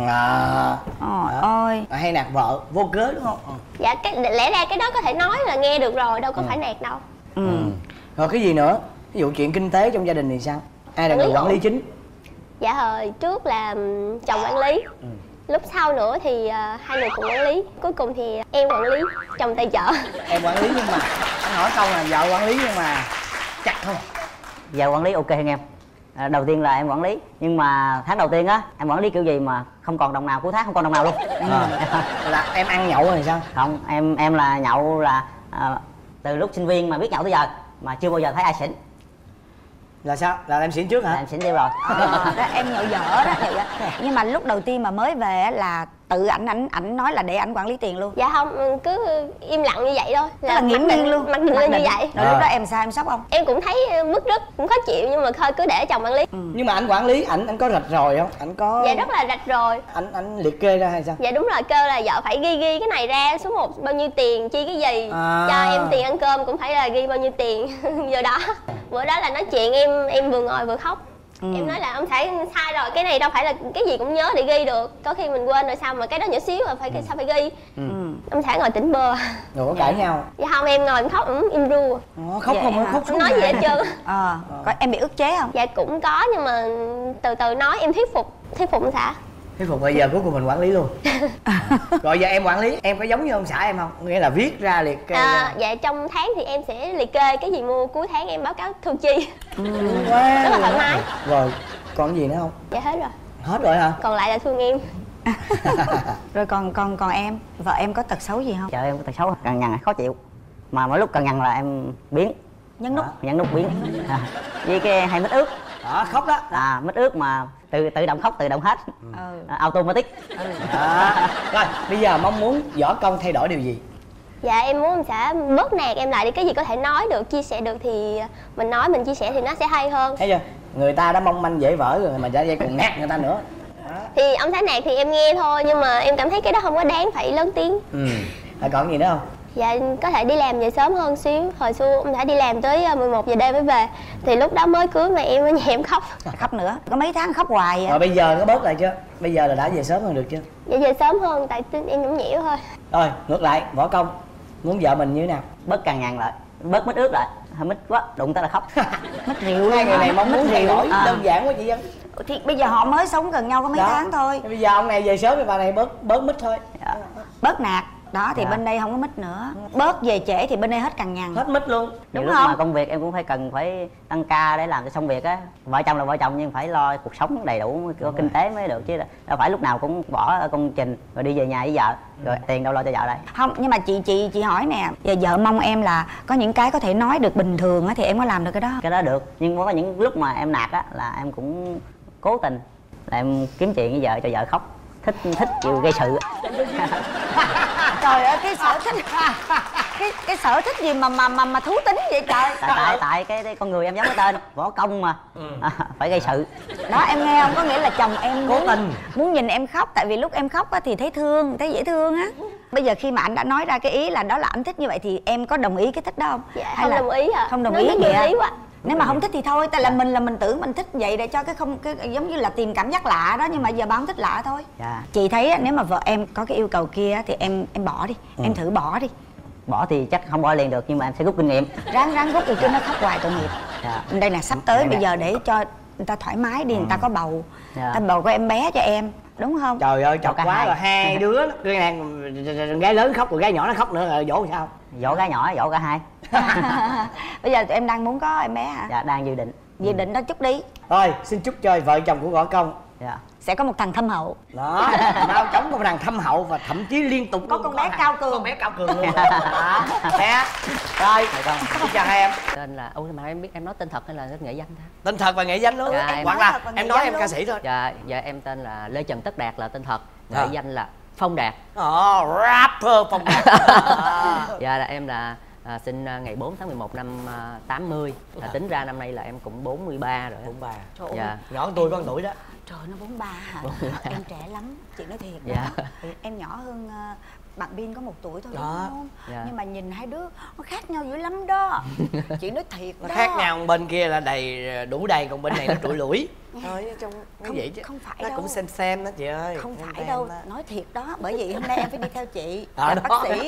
Ôi
hay nạt vợ vô cớ đúng không?
Dạ lẽ ra cái đó có thể nói là nghe được rồi, đâu có phải nạt đâu.
Rồi cái gì nữa? Ví dụ chuyện kinh tế trong gia đình thì sao? Ai là người quản lý chính?
Dạ hồi trước là chồng quản lý, lúc sau nữa thì hai người cùng quản lý, cuối cùng thì em quản lý, chồng tài trợ.
Em quản lý nhưng mà anh hỏi câu là vợ quản lý nhưng mà chặt không?
Vợ quản lý ok hơn em. Đầu tiên là em quản lý, nhưng mà tháng đầu tiên á em quản lý kiểu gì mà không còn đồng nào, cuối tháng không còn đồng nào luôn.
Là em ăn nhậu rồi sao?
Không, em là nhậu là từ lúc sinh viên mà biết nhậu tới giờ mà chưa bao giờ thấy ai xỉn.
Là sao? Là em xỉn trước hả?
Là em xỉn tiêu rồi.
đó, em nhậu dở đó. Nhưng mà lúc đầu tiên mà mới về á là tự ảnh nói là để ảnh quản lý tiền luôn.
Dạ không, cứ im lặng như vậy thôi.
Là nghiễm nhiên luôn.
Mặc định là như vậy.
Rồi lúc đó em sao, em sốc không?
Em cũng thấy bức rứt, cũng khó chịu, nhưng mà thôi cứ để chồng quản lý.
Nhưng mà anh quản lý, anh có rạch ròi không? Anh có...
Dạ rất là rạch rồi.
Anh liệt kê ra hay sao?
Dạ đúng rồi, kêu là vợ phải ghi cái này ra, số 1 bao nhiêu tiền, chi cái gì. Cho em tiền ăn cơm cũng phải là ghi bao nhiêu tiền vô đó. Bữa đó là nói chuyện em vừa ngồi vừa khóc. Em nói là ông xã sai rồi, cái này đâu phải là cái gì cũng nhớ để ghi được, có khi mình quên rồi sao mà cái đó nhỏ xíu mà sao phải ghi. Ông xã ngồi tỉnh bơ.
Rồi có cãi nhau?
Dạ không, em ngồi em khóc, im ru.
Khóc không? Khóc
Không nói gì hết trơn.
Có em bị ức chế không?
Dạ cũng có, nhưng mà từ từ nói, em thuyết phục ông xã.
Thuyết phục bây giờ cuối cùng mình quản lý luôn. Rồi giờ em quản lý, em có giống như ông xã em không? Nghĩa là viết ra liệt kê ra.
Dạ trong tháng thì em sẽ liệt kê cái gì mua, cuối tháng em báo cáo thu chi.
Quá
rất là thoải mái.
Rồi còn gì nữa không?
Dạ hết rồi.
Hết rồi hả?
Còn lại là thương em.
Rồi còn em, vợ em có tật xấu gì không?
Vợ em có tật xấu cằn nhằn khó chịu, mà mỗi lúc cằn nhằn là em biến,
nhấn nút
biến. Với cái hay mít ướt.
Đó, khóc đó.
Mít ướt mà tự động khóc, tự động hết. Automatic.
Rồi
bây giờ mong muốn Võ Công thay đổi điều gì?
Dạ em muốn ông xã bớt nạt em lại đi, cái gì có thể nói được, chia sẻ được thì mình nói, mình chia sẻ thì nó sẽ hay hơn.
Thấy chưa? Người ta đã mong manh dễ vỡ rồi mà ra đây còn nạt người ta nữa.
Thì ông xã nạt thì em nghe thôi, nhưng mà em cảm thấy cái đó không có đáng phải lớn tiếng.
Còn gì nữa không?
Dạ có thể đi làm về sớm hơn xíu. Hồi xưa ông xã đi làm tới 11 giờ đêm mới về, thì lúc đó mới cưới mà em ở nhà em khóc.
Khóc nữa, có mấy tháng khóc hoài vậy.
Rồi bây giờ có bớt lại chưa? Bây giờ là đã về sớm hơn được chưa?
Dạ về sớm hơn, tại em nhõng nhẽo thôi.
Rồi ngược lại, Võ Công muốn vợ mình như thế nào?
Bớt cằn nhằn lại, bớt mít ướt lại, hơi mít quá, đụng tới là khóc.
Mít rượu.
Hai người này mong muốn thay đổi đơn giản quá chị Dân.
Thì bây giờ họ mới sống gần nhau có mấy tháng thôi.
Bây giờ ông này về sớm thì bà này bớt mít thôi.
Bớt nạt. Đó thì bên đây không có mít nữa. Bớt về trễ thì bên đây hết cằn nhằn.
Hết mít luôn.
Đúng lúc không? Mà công việc em cũng cần phải tăng ca để làm cho xong việc á. Vợ chồng là vợ chồng nhưng phải lo cuộc sống đầy đủ, có kinh tế mới được chứ. Đâu phải lúc nào cũng bỏ công trình rồi đi về nhà với vợ, rồi tiền đâu lo cho vợ đây.
Không, nhưng mà chị hỏi nè, giờ vợ mong em là có những cái có thể nói được bình thường á thì em có làm được cái đó?
Cái đó được, nhưng có những lúc mà em nạt á là em cũng cố tình là em kiếm chuyện với vợ cho vợ khóc. Thích chịu gây sự.
Trời ơi, cái sở thích cái sở thích gì mà thú tính vậy trời.
Tại cái con người em giống cái tên Võ Công mà. Phải gây sự.
Đó em nghe không, có nghĩa là chồng em
cố tình
muốn nhìn em khóc, tại vì lúc em khóc á thì thấy thương, thấy dễ thương á. Bây giờ khi mà anh đã nói ra cái ý là đó là anh thích như vậy thì em có đồng ý cái thích đó không?
Dạ
hay
không
là
đồng ý ạ.
Không đồng ý
vậy
ạ.
Quá.
Nếu mà không thích thì thôi, tại là mình tưởng mình thích vậy để cho cái giống như là tìm cảm giác lạ đó, nhưng mà giờ bà không thích lạ thôi. Chị thấy nếu mà vợ em có cái yêu cầu kia thì em bỏ đi, em thử bỏ đi.
Bỏ thì chắc không bỏ liền được, nhưng mà em sẽ rút kinh nghiệm.
Ráng rút thì chứ nó khóc hoài tội nghiệp. Đây là sắp tới bây giờ để cho người ta thoải mái đi, người ta có bầu, ta bầu có em bé cho em
đúng không?
Trời ơi chọc
cả
quá
hai.
rồi, hai đứa cái nàng gái lớn khóc rồi gái nhỏ nó khóc nữa rồi dỗ sao?
Dỗ gái nhỏ, dỗ cả hai.
Bây giờ tụi em đang muốn có em bé hả?
Dạ đang dự định.
Dự định đó chúc đi.
Thôi xin chúc cho vợ chồng của Gõ Công
Dạ.
Sẽ có một thằng thâm hậu.
đó mau chóng có một thằng thâm hậu và thậm chí liên tục
Có
luôn,
con bé
thằng-
cao cường.
con bé cao cường luôn đó. Bé rồi xin chào hai em.
Tên là mà em biết em nói tên thật hay là nghệ danh thôi?
Tên thật và nghệ danh luôn.
Dạ, em
hoặc
nói
là
thật và nghệ
em nói
danh
em
luôn.
ca sĩ thôi.
Dạ em tên là Lê Trần Tất Đạt là tên thật, nghệ
À.
danh là Phong Đạt.
Rapper Phong Đạt.
Dạ là em là sinh ngày 4 tháng 11 năm 80. Tính ra năm nay là em cũng 43 rồi.
43.
Trời ơi,
Dạ.
Nhỏ hơn tôi có 1 tuổi đó.
trời nó 43 hả? Em trẻ lắm, chị nói thiệt
Dạ.
đó. Em nhỏ hơn bạn Bin có 1 tuổi thôi
Đó.
đúng không?
Dạ.
Nhưng mà nhìn hai đứa nó khác nhau dữ lắm đó. Chị nói thiệt
Nó
đó.
khác nhau, bên kia là đủ đầy còn bên này nó trụi lủi. Thôi trông nó
Không-
vậy chứ.
không phải
nó
đâu.
cũng xem đó chị ơi.
Không
Xem
phải đâu,
đó.
nói thiệt đó. Bởi vì hôm nay em phải đi theo chị
À,
là
đó.
bác sĩ.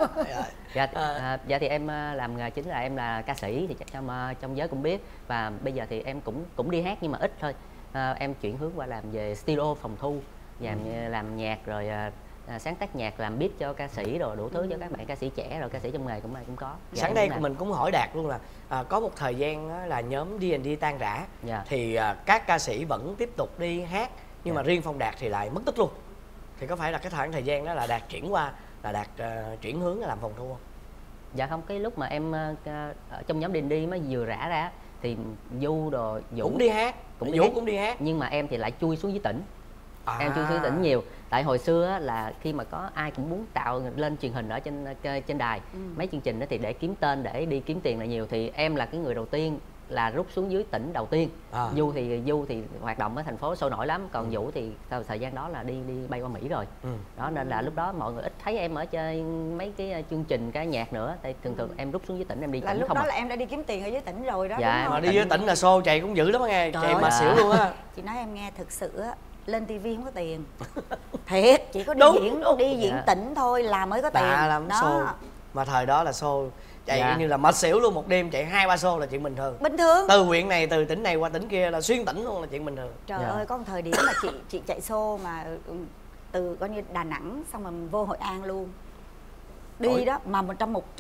Dạ thì em làm nghề chính là em là ca sĩ thì chắc trong giới cũng biết, và bây giờ thì em cũng đi hát nhưng mà ít thôi. Em chuyển hướng qua làm về studio phòng thu, làm nhạc rồi sáng tác nhạc, làm beat cho ca sĩ rồi đủ thứ cho các bạn ca sĩ trẻ rồi ca sĩ trong nghề cũng có. Dạ,
Sẵn
em
đây
cũng làm.
mình cũng hỏi Đạt luôn là có một thời gian á, là nhóm D&D tan rã.
Dạ.
Thì các ca sĩ vẫn tiếp tục đi hát nhưng mà riêng Phong Đạt thì lại mất tích luôn. Thì có phải là cái khoảng thời gian đó là Đạt chuyển qua là Đạt chuyển hướng làm phòng thu không?
Dạ không, cái lúc mà em ở trong nhóm đi mới vừa rã ra thì Du đồ Vũ
Cũng đi hát,
cũng đi
Vũ
hát.
cũng đi hát.
Nhưng mà em thì lại chui xuống dưới tỉnh. Em chui xuống dưới tỉnh nhiều. Tại hồi xưa á, là khi mà có ai cũng muốn tạo lên truyền hình ở trên đài, mấy chương trình đó thì để kiếm tên, để đi kiếm tiền là nhiều, thì em là cái người đầu tiên là rút xuống dưới tỉnh đầu tiên. Du thì hoạt động ở thành phố sôi nổi lắm, còn Vũ thì sau thời gian đó là đi bay qua Mỹ rồi. Đó nên là lúc đó mọi người ít thấy em ở chơi mấy cái chương trình ca nhạc nữa, tại thường em rút xuống dưới tỉnh em đi
Là
tỉnh
lúc
không
đó
à.
là em đã đi kiếm tiền ở dưới tỉnh rồi đó,
Dạ,
đúng
Mà
không?
đi với tỉnh là show chạy cũng dữ lắm á nghe,
Trời
chạy
ơi.
mà xỉu luôn á.
Chị nói em nghe, thực sự á, lên tivi không có tiền. Thiệt, chỉ có
Đúng,
đi diễn
Dạ.
tỉnh thôi là mới có tiền.
Đã lắm,
đó.
show. Mà thời đó là show chạy
Dạ.
như là mệt xỉu luôn, một đêm chạy 2-3 show là chuyện bình thường.
Bình thường.
Từ huyện này, từ tỉnh này qua tỉnh kia là xuyên tỉnh luôn là chuyện bình thường.
Trời
Dạ.
ơi, có một thời điểm mà chị chạy show mà từ coi như Đà Nẵng xong rồi mình vô Hội An luôn. Đi
Ủa?
đó mà trong một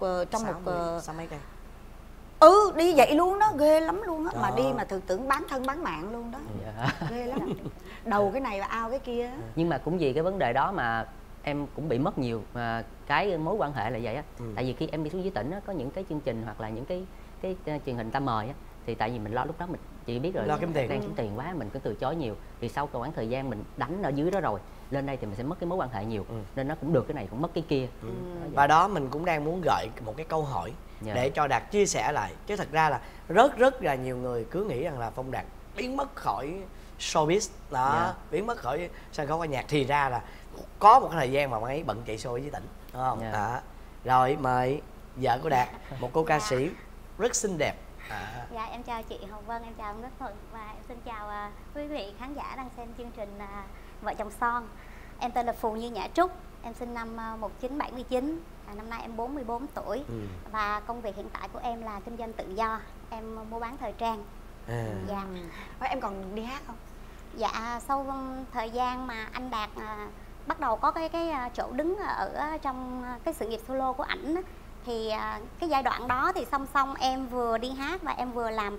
sáu mấy cây.
đi vậy luôn đó, ghê lắm luôn á. Mà
Trời
đi mà thực tưởng bán thân bán mạng luôn đó.
Dạ.
Ghê lắm. Đầu cái này và ao cái kia á.
Nhưng mà cũng vì cái vấn đề đó mà em cũng bị mất nhiều cái mối quan hệ là vậy á. Tại vì khi em đi xuống dưới tỉnh á, có những cái chương trình hoặc là những cái truyền hình ta mời á, thì tại vì mình lo lúc đó mình chỉ biết rồi
Lo kiếm tiền.
đang kiếm tiền quá mình cứ từ chối nhiều, thì sau khoảng thời gian mình đánh ở dưới đó rồi lên đây thì mình sẽ mất cái mối quan hệ nhiều, nên nó cũng được cái này cũng mất cái kia.
Và đó mình cũng đang muốn gợi một cái câu hỏi
Dạ.
để cho Đạt chia sẻ lại. Chứ thật ra là rất là nhiều người cứ nghĩ rằng là Phong Đạt biến mất khỏi showbiz đó,
Dạ.
biến mất khỏi sân khấu ca nhạc, thì ra là có một cái thời gian mà ông ấy bận chạy show ở dưới tỉnh, đúng không?
Dạ.
Đó. Rồi mời vợ của Đạt, một cô ca sĩ rất xinh đẹp.
Dạ em chào chị Hồng Vân, em chào ông Đức Thuận và em xin chào quý vị khán giả đang xem chương trình Vợ chồng son. Em tên là Phù Như Nhã Trúc, em sinh năm 1979, năm nay em 44 tuổi và công việc hiện tại của em là kinh doanh tự do, em mua bán thời trang. Dạ.
Em còn đi hát không?
Dạ sau thời gian mà anh Đạt bắt đầu có cái chỗ đứng ở trong cái sự nghiệp solo của ảnh á, thì cái giai đoạn đó thì song song em vừa đi hát và em vừa làm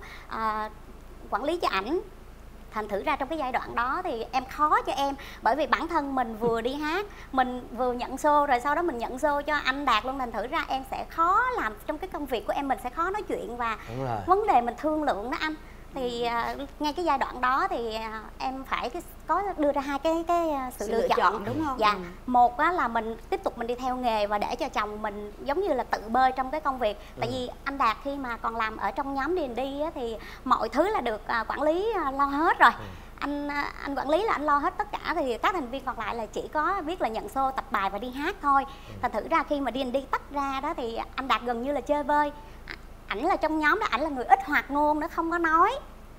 quản lý cho ảnh. Thành thử ra trong cái giai đoạn đó thì em khó cho em, bởi vì bản thân mình vừa đi hát, mình vừa nhận show rồi sau đó mình nhận show cho anh Đạt luôn, thành thử ra em sẽ khó làm trong cái công việc của em, mình sẽ khó nói chuyện và vấn đề mình thương lượng đó anh. Thì ngay cái giai đoạn đó thì em phải có đưa ra hai cái sự lựa chọn,
đúng không?
Dạ. Một á, là mình tiếp tục mình đi theo nghề và để cho chồng mình giống như là tự bơi trong cái công việc. Tại vì anh Đạt khi mà còn làm ở trong nhóm D&D á, thì mọi thứ là được quản lý lo hết rồi. Anh quản lý là anh lo hết tất cả, thì các thành viên còn lại là chỉ có biết là nhận show, tập bài và đi hát thôi. Thành thử ra khi mà D&D tách ra đó thì anh Đạt gần như là chơi vơi. Ảnh là trong nhóm đó, ảnh là người ít hoạt ngôn, nó không có nói.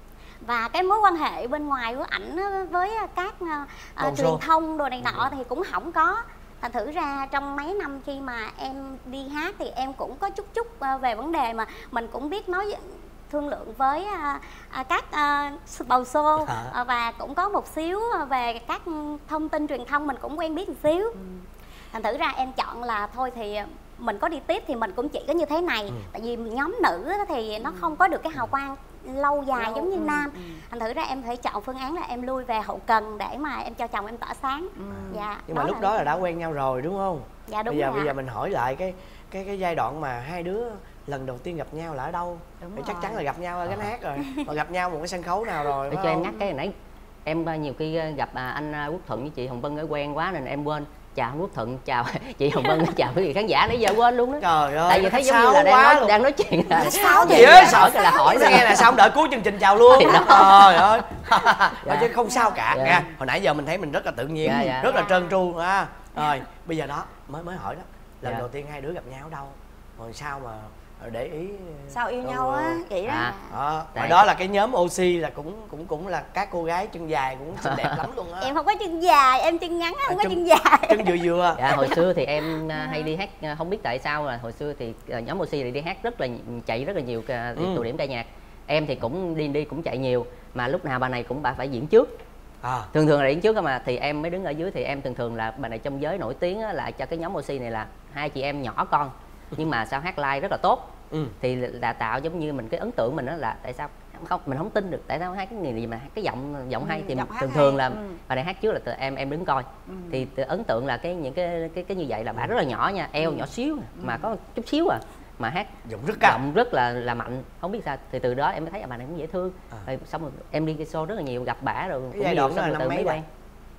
Và cái mối quan hệ bên ngoài của ảnh với các truyền thông đồ này nọ thì cũng không có. Thành thử ra trong mấy năm khi mà em đi hát thì em cũng có chút về vấn đề mà mình cũng biết nói thương lượng với các bầu show và cũng có một xíu về các thông tin truyền thông mình cũng quen biết một xíu. Thành thử ra em chọn là thôi thì mình có đi tiếp thì mình cũng chỉ có như thế này. Tại vì nhóm nữ thì nó không có được cái hào quang lâu dài giống như nam. Thành thử ra em phải chọn phương án là em lui về hậu cần để mà em cho chồng em tỏa sáng. Dạ.
Nhưng mà lúc đó là đã quen nhau rồi đúng không?
Dạ đúng.
Bây giờ mình hỏi lại cái giai đoạn mà hai đứa lần đầu tiên gặp nhau là ở đâu? Thì chắc chắn là gặp nhau ở gánh hát rồi. Mà gặp nhau một cái sân khấu nào rồi?
Để cho em nhắc cái nãy em nhiều khi gặp anh Quốc Thuận với chị Hồng Vân ở quen quá nên em quên chào Quốc Thuận, chào chị Hồng Vân, chào quý vị khán giả, nãy giờ quên luôn đó.
Trời ơi,
tại vì thấy giống như là đang nói chuyện là
sao gì á, sợ là hỏi nghe là sao không đợi cuối chương trình chào luôn. Trời ơi. Chứ không sao cả nha. Hồi nãy giờ mình thấy mình rất là tự nhiên, rất là trơn tru. Rồi bây giờ đó mới hỏi đó, lần đầu tiên hai đứa gặp nhau ở đâu, rồi sao mà để ý
sao yêu nhau á vậy đó.
Hồi đó là cái nhóm Oxy là cũng là các cô gái chân dài cũng xinh đẹp lắm luôn á.
Em không có chân dài, em chân ngắn, không có chân dài.
Chân vừa vừa.
Dạ, hồi xưa thì em hay đi hát, không biết tại sao là hồi xưa thì nhóm Oxy thì đi hát chạy rất là nhiều tụ điểm ca nhạc. Em thì cũng đi cũng chạy nhiều, mà lúc nào bà này cũng phải diễn trước. Thường là diễn trước mà thì em mới đứng ở dưới. Thì em thường là bà này trong giới nổi tiếng là cho cái nhóm Oxy này là hai chị em nhỏ con nhưng mà sao hát live rất là tốt. Thì là tạo giống như mình cái ấn tượng mình đó là tại sao mình không tin được tại sao hai cái người gì mà cái giọng hay. Thì thường là bà này hát trước là em đứng coi. Thì ấn tượng là những cái như vậy là bà rất là nhỏ nha, eo nhỏ xíu mà có chút xíu mà hát
giọng rất cao,
giọng rất là mạnh, không biết sao. Thì từ đó em mới thấy bà này cũng dễ thương. Rồi xong rồi em đi cái show rất là nhiều, gặp bả rồi cũng nhiều, xong rồi từ mới quen.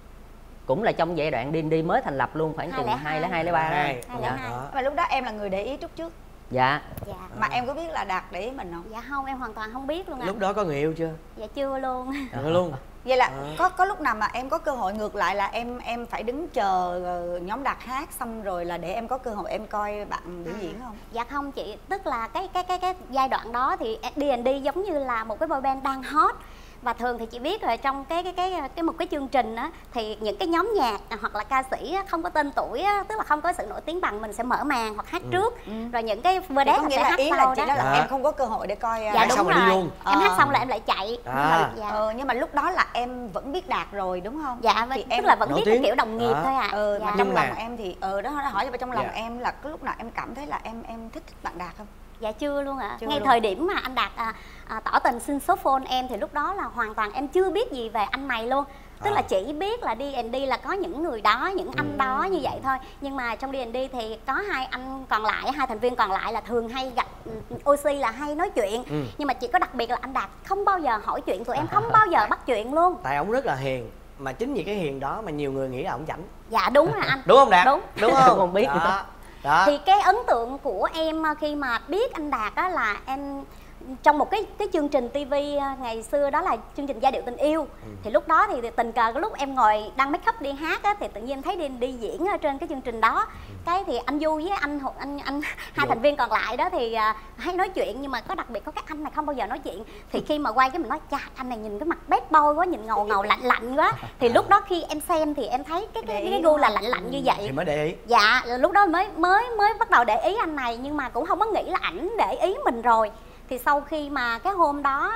Cũng là trong giai đoạn đi mới thành lập luôn, khoảng chừng 2002-2003 đó.
Và lúc đó em là người để ý trước.
Dạ.
Mà em có biết là Đạt để ý mình không?
Dạ không, em hoàn toàn không biết luôn ạ.
Lúc đó có người yêu chưa?
Dạ chưa luôn.
Luôn.
Vậy là có lúc nào mà em có cơ hội ngược lại là em phải đứng chờ nhóm Đạt hát xong rồi là để em có cơ hội em coi bạn biểu diễn không?
Dạ không chị, tức là cái giai đoạn đó thì D&D giống như là một cái boy band đang hot. Và thường thì chị biết rồi, trong một cái chương trình á thì những cái nhóm nhạc hoặc là ca sĩ không có tên tuổi á, tức là không có sự nổi tiếng bằng, mình sẽ mở màn hoặc hát trước. Rồi những cái vedette sẽ hát sau đó.
Là em không có cơ hội để coi.
Dạ đúng rồi. Em hát xong là em lại chạy.
Nhưng mà lúc đó là em vẫn biết Đạt rồi đúng không?
Dạ,
thì
tức là vẫn biết cái kiểu đồng nghiệp thôi ạ.
Mà trong lòng em thì đó hỏi cho trong lòng em là có lúc nào em cảm thấy là em thích bạn Đạt không?
Dạ chưa luôn ạ. Ngay thời điểm mà anh Đạt tỏ tình xin số phone em thì lúc đó là hoàn toàn em chưa biết gì về anh này luôn. Tức là chỉ biết là D&D là có những người đó, những anh đó như vậy thôi. Nhưng mà trong D&D thì có hai anh còn lại, hai thành viên còn lại là thường hay gặp Oxy là hay nói chuyện. Nhưng mà chỉ có đặc biệt là anh Đạt không bao giờ hỏi chuyện tụi em, không bao giờ bắt chuyện luôn.
Tại ông rất là hiền. Mà chính vì cái hiền đó mà nhiều người nghĩ là ông chảnh.
Dạ đúng rồi anh.
Đúng không Đạt?
Đúng
không?
Không biết
đó.
Thì cái ấn tượng của em khi mà biết anh Đạt á là em trong một cái chương trình TV ngày xưa đó là chương trình Giai điệu tình yêu. Thì lúc đó thì tình cờ cái lúc em ngồi đăng make up đi hát á, thì tự nhiên thấy đi diễn ở trên cái chương trình đó. Cái thì anh Du với anh hai thành viên còn lại đó thì hay nói chuyện, nhưng mà có đặc biệt có các anh này không bao giờ nói chuyện. Thì khi mà quay cái mình nói chà, anh này nhìn cái mặt bad boy quá, nhìn ngầu lạnh quá. Thì lúc đó khi em xem thì em thấy cái gu là lạnh như vậy
thì mới để ý.
Dạ, lúc đó mới bắt đầu để ý anh này, nhưng mà cũng không có nghĩ là ảnh để ý mình rồi. Thì sau khi mà cái hôm đó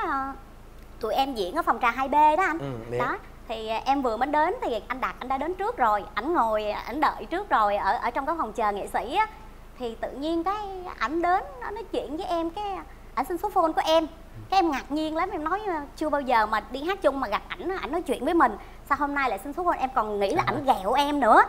tụi em diễn ở phòng trà 2B đó anh, đó thì em vừa mới đến thì anh Đạt anh đã đến trước rồi, ảnh ngồi ảnh đợi trước rồi ở trong cái phòng chờ nghệ sĩ á. Thì tự nhiên cái ảnh đến nó nói chuyện với em, cái ảnh xin số phone của em. Cái em ngạc nhiên lắm, em nói chưa bao giờ mà đi hát chung mà gặp ảnh nói chuyện với mình, sao hôm nay lại xin số phone, em còn nghĩ là ảnh ghẹo em nữa.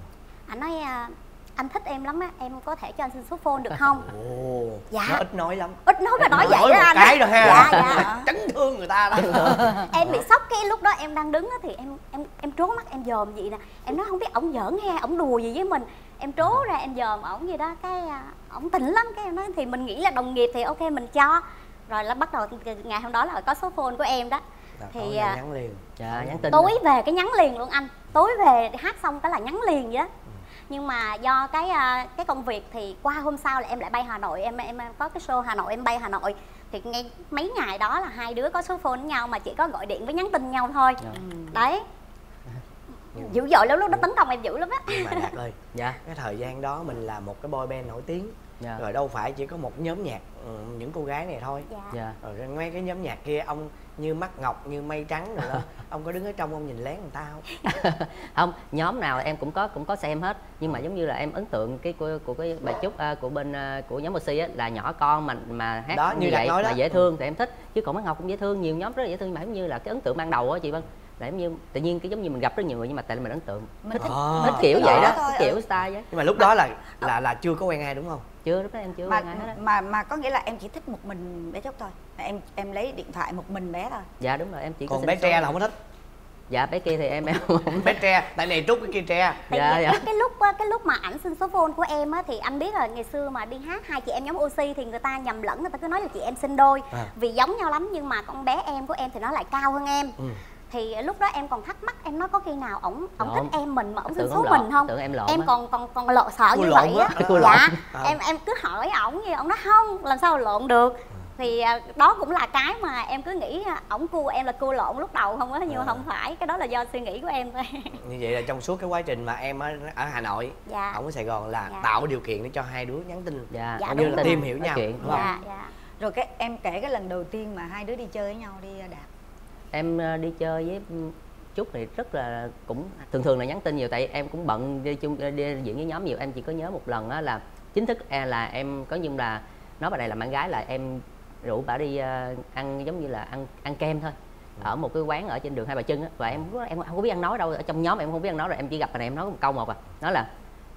Ảnh nói anh thích em lắm á, em có thể cho anh xin số phone được không?
Dạ. Nó ít nói lắm.
Ít nói mà nói vậy đó anh.
Cái rồi ha.
Dạ.
Chấn thương người ta đó.
Em bị sốc, cái lúc đó em đang đứng á thì em trố mắt em dòm gì nè. Em nói không biết ổng giỡn hay ổng đùa gì với mình. Em trố ra em dòm ổng gì đó, cái ổng tỉnh lắm, cái em nói thì mình nghĩ là đồng nghiệp thì ok mình cho. Rồi là bắt đầu ngày hôm đó là có số phone của em đó.
Thì nhắn liền.
Dạ, nhắn tin.
Tối về cái nhắn liền luôn anh. Tối về hát xong cái là nhắn liền vậy đó. Nhưng mà do cái công việc thì qua hôm sau là em lại bay Hà Nội, em có cái show Hà Nội, em bay Hà Nội. Thì ngay mấy ngày đó là hai đứa có số phone với nhau mà chỉ có gọi điện với nhắn tin nhau thôi. Đấy. dữ dội lắm, lúc đó tấn công em dữ lắm á.
Nhưng mà Đạt ơi,
Dạ.
cái thời gian đó mình là một cái boy band nổi tiếng,
Dạ.
rồi đâu phải chỉ có một nhóm nhạc những cô gái này thôi.
Dạ.
Dạ.
Rồi ngay cái nhóm nhạc kia ông như Mắt Ngọc, như Mây Trắng rồi đó, ông có đứng ở trong ông nhìn lén người ta không?
Không, nhóm nào em cũng có xem hết, nhưng mà giống như là em ấn tượng cái của cái bài Trúc của bên của nhóm Oxy á, là nhỏ con mà hát
Đó, như Đạt
vậy
nói đó.
là dễ thương thì em thích, chứ còn Mắt Ngọc cũng dễ thương, nhiều nhóm rất là dễ thương, mà giống như là cái ấn tượng ban đầu á chị Vân, là giống như tự nhiên cái giống như mình gặp rất nhiều người nhưng mà tại mình ấn tượng thích, thích kiểu vậy đó, thích kiểu style vậy.
Nhưng mà lúc đó là chưa có quen ai đúng không?
Chưa, lúc đó em chưa quen ai hết á.
mà có nghĩa là em chỉ thích một mình bé Trúc thôi, em lấy điện thoại một mình bé thôi.
Dạ đúng rồi, em chỉ
Còn
có
bé
xin
Tre
số.
là không có thích.
Dạ bé kia thì em
Bé Tre, tại này Trúc cái kia Tre.
Tại
Dạ,
vì
dạ.
cái lúc mà ảnh xin số phone của em á, thì anh biết là ngày xưa mà đi hát hai chị em nhóm Oxy thì người ta nhầm lẫn, người ta cứ nói là chị em sinh đôi vì giống nhau lắm, nhưng mà con bé em của em thì nó lại cao hơn em. Thì lúc đó em còn thắc mắc, em nói có khi nào ổng thích em mình mà ổng xin số mình không?
Tưởng em lộn
em
á.
còn lộ sợ
Cua
như
lộn
vậy á.
á.
Dạ. Em cứ hỏi ổng gì ổng nói không, làm sao lộn được. Thì đó cũng là cái mà em cứ nghĩ ổng cua em là cua lộn lúc đầu không á, nhưng mà không phải, cái đó là do suy nghĩ của em thôi.
Như vậy là trong suốt cái quá trình mà em ở Hà Nội,
Dạ.
ổng ở Sài Gòn là
Dạ.
tạo điều kiện để cho hai đứa nhắn tin,
Dạ,
Dạ,
như
đúng
là
rồi.
tìm hiểu nhau,
chuyện,
đúng không?
Dạ, dạ.
Rồi cái em kể cái lần đầu tiên mà hai đứa đi chơi với nhau đi Đạt.
Em đi chơi với Trúc thì rất là cũng thường là nhắn tin nhiều, tại em cũng bận đi diễn với nhóm nhiều. Em chỉ có nhớ một lần á là chính thức là em có nhưng là nói bà này là bạn gái, là em rủ bà đi ăn giống như là ăn kem thôi, ở một cái quán ở trên đường Hai Bà Trưng á, và em không có biết ăn nói đâu, ở trong nhóm em không biết ăn nói, rồi em chỉ gặp bà này em nói một câu một nói là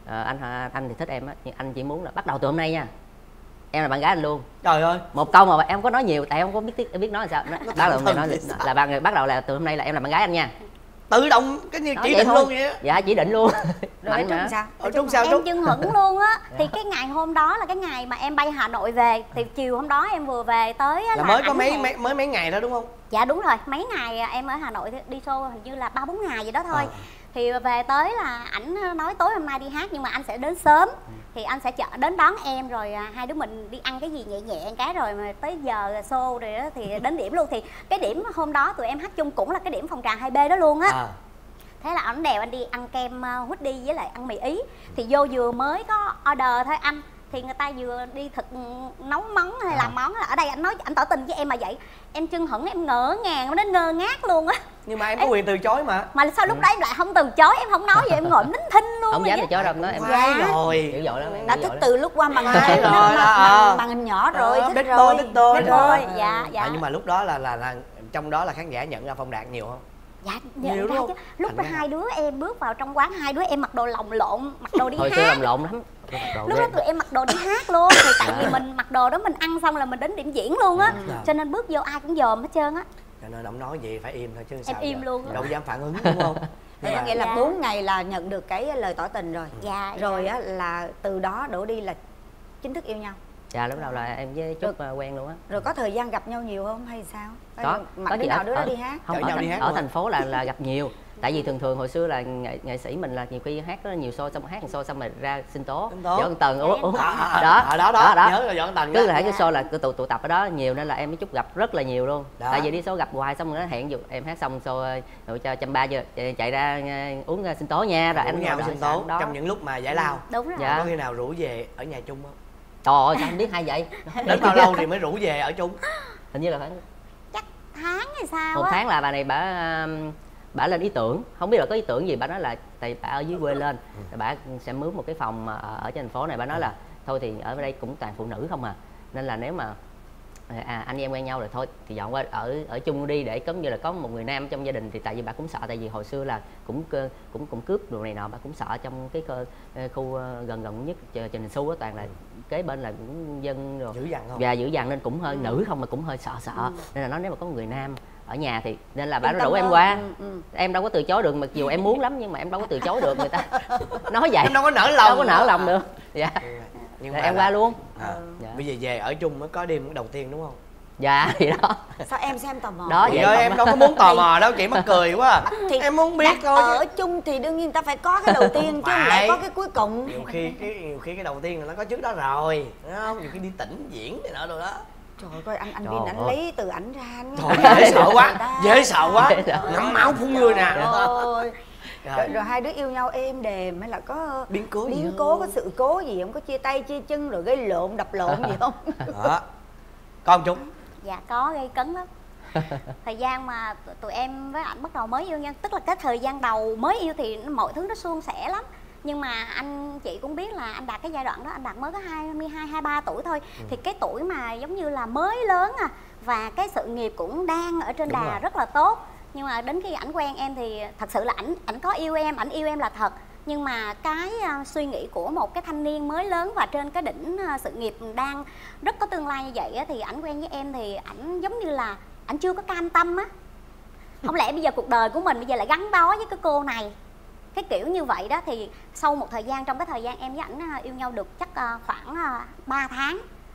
anh thì thích em á, nhưng anh chỉ muốn là bắt đầu từ hôm nay nha, em là bạn gái anh luôn.
Trời ơi,
Một câu mà em không có nói nhiều tại em không có biết nói làm sao. Đó là người nói là bạn bắt đầu là từ hôm nay là em là bạn gái anh nha,
tự động cái như
nói
chỉ
vậy
định
thôi.
luôn vậy á.
Dạ chỉ định luôn.
Rồi
Mạnh
Trúc
mà.
sao?
Ở Trúc sao
Em
Trúc?
chưng hửng luôn á. Thì cái ngày hôm đó là cái ngày mà em bay Hà Nội về, thì chiều hôm đó em vừa về tới á,
Là mới có
ảnh hẹn.
mấy ngày đó đúng không?
Dạ đúng rồi, mấy ngày em ở Hà Nội đi show hình như là 3-4 ngày gì đó thôi. Thì về tới là ảnh nói tối hôm nay đi hát nhưng mà anh sẽ đến sớm. Thì anh sẽ đến đón em, rồi hai đứa mình đi ăn cái gì nhẹ nhẹ cái, rồi mà tới giờ show rồi đó thì đến điểm luôn. Thì cái điểm hôm đó tụi em hát chung cũng là cái điểm phòng trà 2B đó luôn á. Thế là ảnh đèo anh đi ăn kem Woody với lại ăn mì Ý. Thì vô vừa mới có order thôi anh, thì người ta vừa đi thịt nấu món hay làm món, ở đây anh nói anh tỏ tình với em mà vậy. Em chưng hửng, em ngỡ ngàng, nó ngơ ngác luôn á.
Nhưng mà em có quyền từ chối mà.
Mà sao lúc đó em lại không từ chối, em không nói gì, em ngồi nín thinh luôn.
Không dám từ chối đâu, nói em
Phải rồi.
dữ dội lắm.
Đã thích từ lúc qua màn
Phải rồi
hình
đó.
màn hình nhỏ rồi, thích
biết
rồi.
tôi
rồi. Dạ, dạ.
Nhưng mà lúc đó là trong đó là khán giả nhận ra Phong Đạt nhiều không?
Dạ,
Nhiều
ra
đúng
chứ.
không?
Lúc đó hai đứa em bước vào trong quán, hai đứa em mặc đồ lồng lộn, mặc đồ đi
Hồi xưa
hát.
làm lộn lắm.
Lúc đó tụi em mặc đồ đi hát luôn. Thì tại vì mình mặc đồ đó mình ăn xong là mình đến điểm diễn luôn á. Cho nên bước vô ai cũng dòm hết trơn á.
Cho nên ông nói gì phải im thôi chứ sao
im
giờ?
luôn.
Đâu dám phản ứng đúng không?
Thế có nghĩa là 4 ngày là nhận được cái lời tỏ tình rồi.
Dạ.
Rồi á là từ đó đổ đi là chính thức yêu nhau.
Dạ lúc đầu là em với Trúc quen luôn á.
Rồi có thời gian gặp nhau nhiều không hay sao?
Có
đứa nào đứa đó đi hát.
Không, ở thành phố là gặp nhiều. Tại vì thường hồi xưa là nghệ sĩ mình là nhiều khi hát rất là nhiều show, xong hát một show xong rồi ra sinh tố Võ Văn Tần uống
đó nhớ rồi Võ Văn Tần
cứ là cái show là tụ tập ở đó nhiều, nên là em với Trúc gặp rất là nhiều luôn. Tại vì đi show gặp hoài, xong rồi nó hẹn em hát xong show rồi cho 130 chưa chạy ra uống sinh tố nha, rồi anh
nhau sinh tố trong những lúc mà giải lao.
Đúng rồi.
Có khi nào rủ về ở nhà chung không?
Trời ơi sao không biết hay vậy.
Đến bao lâu thì mới rủ về ở chung?
Hình như là khoảng
chắc tháng hay sao
một
á.
tháng là bà này bả lên ý tưởng, không biết là có ý tưởng gì, bà nói là tại bả ở dưới quê lên, bả sẽ mướn một cái phòng ở trên thành phố này, bả nói là thôi thì ở đây cũng toàn phụ nữ không à, nên là nếu mà anh em quen nhau rồi thôi thì dọn qua ở chung đi, để giống như là có một người nam trong gia đình. Thì tại vì bà cũng sợ, tại vì hồi xưa là cũng cướp đồ này nọ, bà cũng sợ trong cái khu gần nhất Trình Xu á, toàn là kế bên là cũng dân rồi
dữ dằn không?
Và dữ dằn nên cũng hơi nữ không, mà cũng hơi sợ nên là nói nếu mà có người nam ở nhà thì nên là bà rủ em qua. Em đâu có từ chối được, mặc dù em muốn lắm nhưng mà em đâu có từ chối được, người ta nói vậy
em đâu có nở lòng,
đâu có nở lòng được. Dạ. Nhưng mà em qua luôn.
Dạ. Bây giờ về ở chung mới có đêm đầu tiên đúng không?
Dạ thì đó.
Sao em xem tò mò
đó
vậy thôi, em đâu có muốn tò mò đâu chị, mắc cười quá.
Thì
em muốn biết thôi.
Ở chung thì đương nhiên người ta phải có cái đầu tiên chứ không lại có cái cuối cùng.
Nhiều khi cái đầu tiên là nó có trước đó rồi, đúng không? Nhiều khi đi tỉnh diễn này nọ rồi đó.
Trời ơi, coi anh Vin ảnh lấy từ ảnh ra.
Trời dễ sợ quá, dễ sợ quá, ngậm máu phun người nè.
Ôi. Rồi hai đứa yêu nhau êm đềm hay là có
biến cố
có sự cố gì không, có chia tay chia chân rồi gây lộn đập lộn gì không?
Đó. Con chúng.
Dạ có, gây cấn lắm. Thời gian mà tụi em với ảnh bắt đầu mới yêu nhau, tức là cái thời gian đầu mới yêu thì mọi thứ nó suôn sẻ lắm. Nhưng mà anh chị cũng biết là anh Đạt cái giai đoạn đó anh Đạt mới có 22, 23 tuổi thôi. Thì cái tuổi mà giống như là mới lớn và cái sự nghiệp cũng đang ở trên đà rất là tốt. Nhưng mà đến khi ảnh quen em thì thật sự là ảnh có yêu em, ảnh yêu em là thật. Nhưng mà cái suy nghĩ của một cái thanh niên mới lớn và trên cái đỉnh sự nghiệp đang rất có tương lai như vậy thì ảnh quen với em thì ảnh giống như là ảnh chưa có cam tâm á. Không lẽ bây giờ cuộc đời của mình bây giờ lại gắn bó với cái cô này, cái kiểu như vậy đó. Thì sau một thời gian, trong cái thời gian em với ảnh yêu nhau được chắc khoảng 3 tháng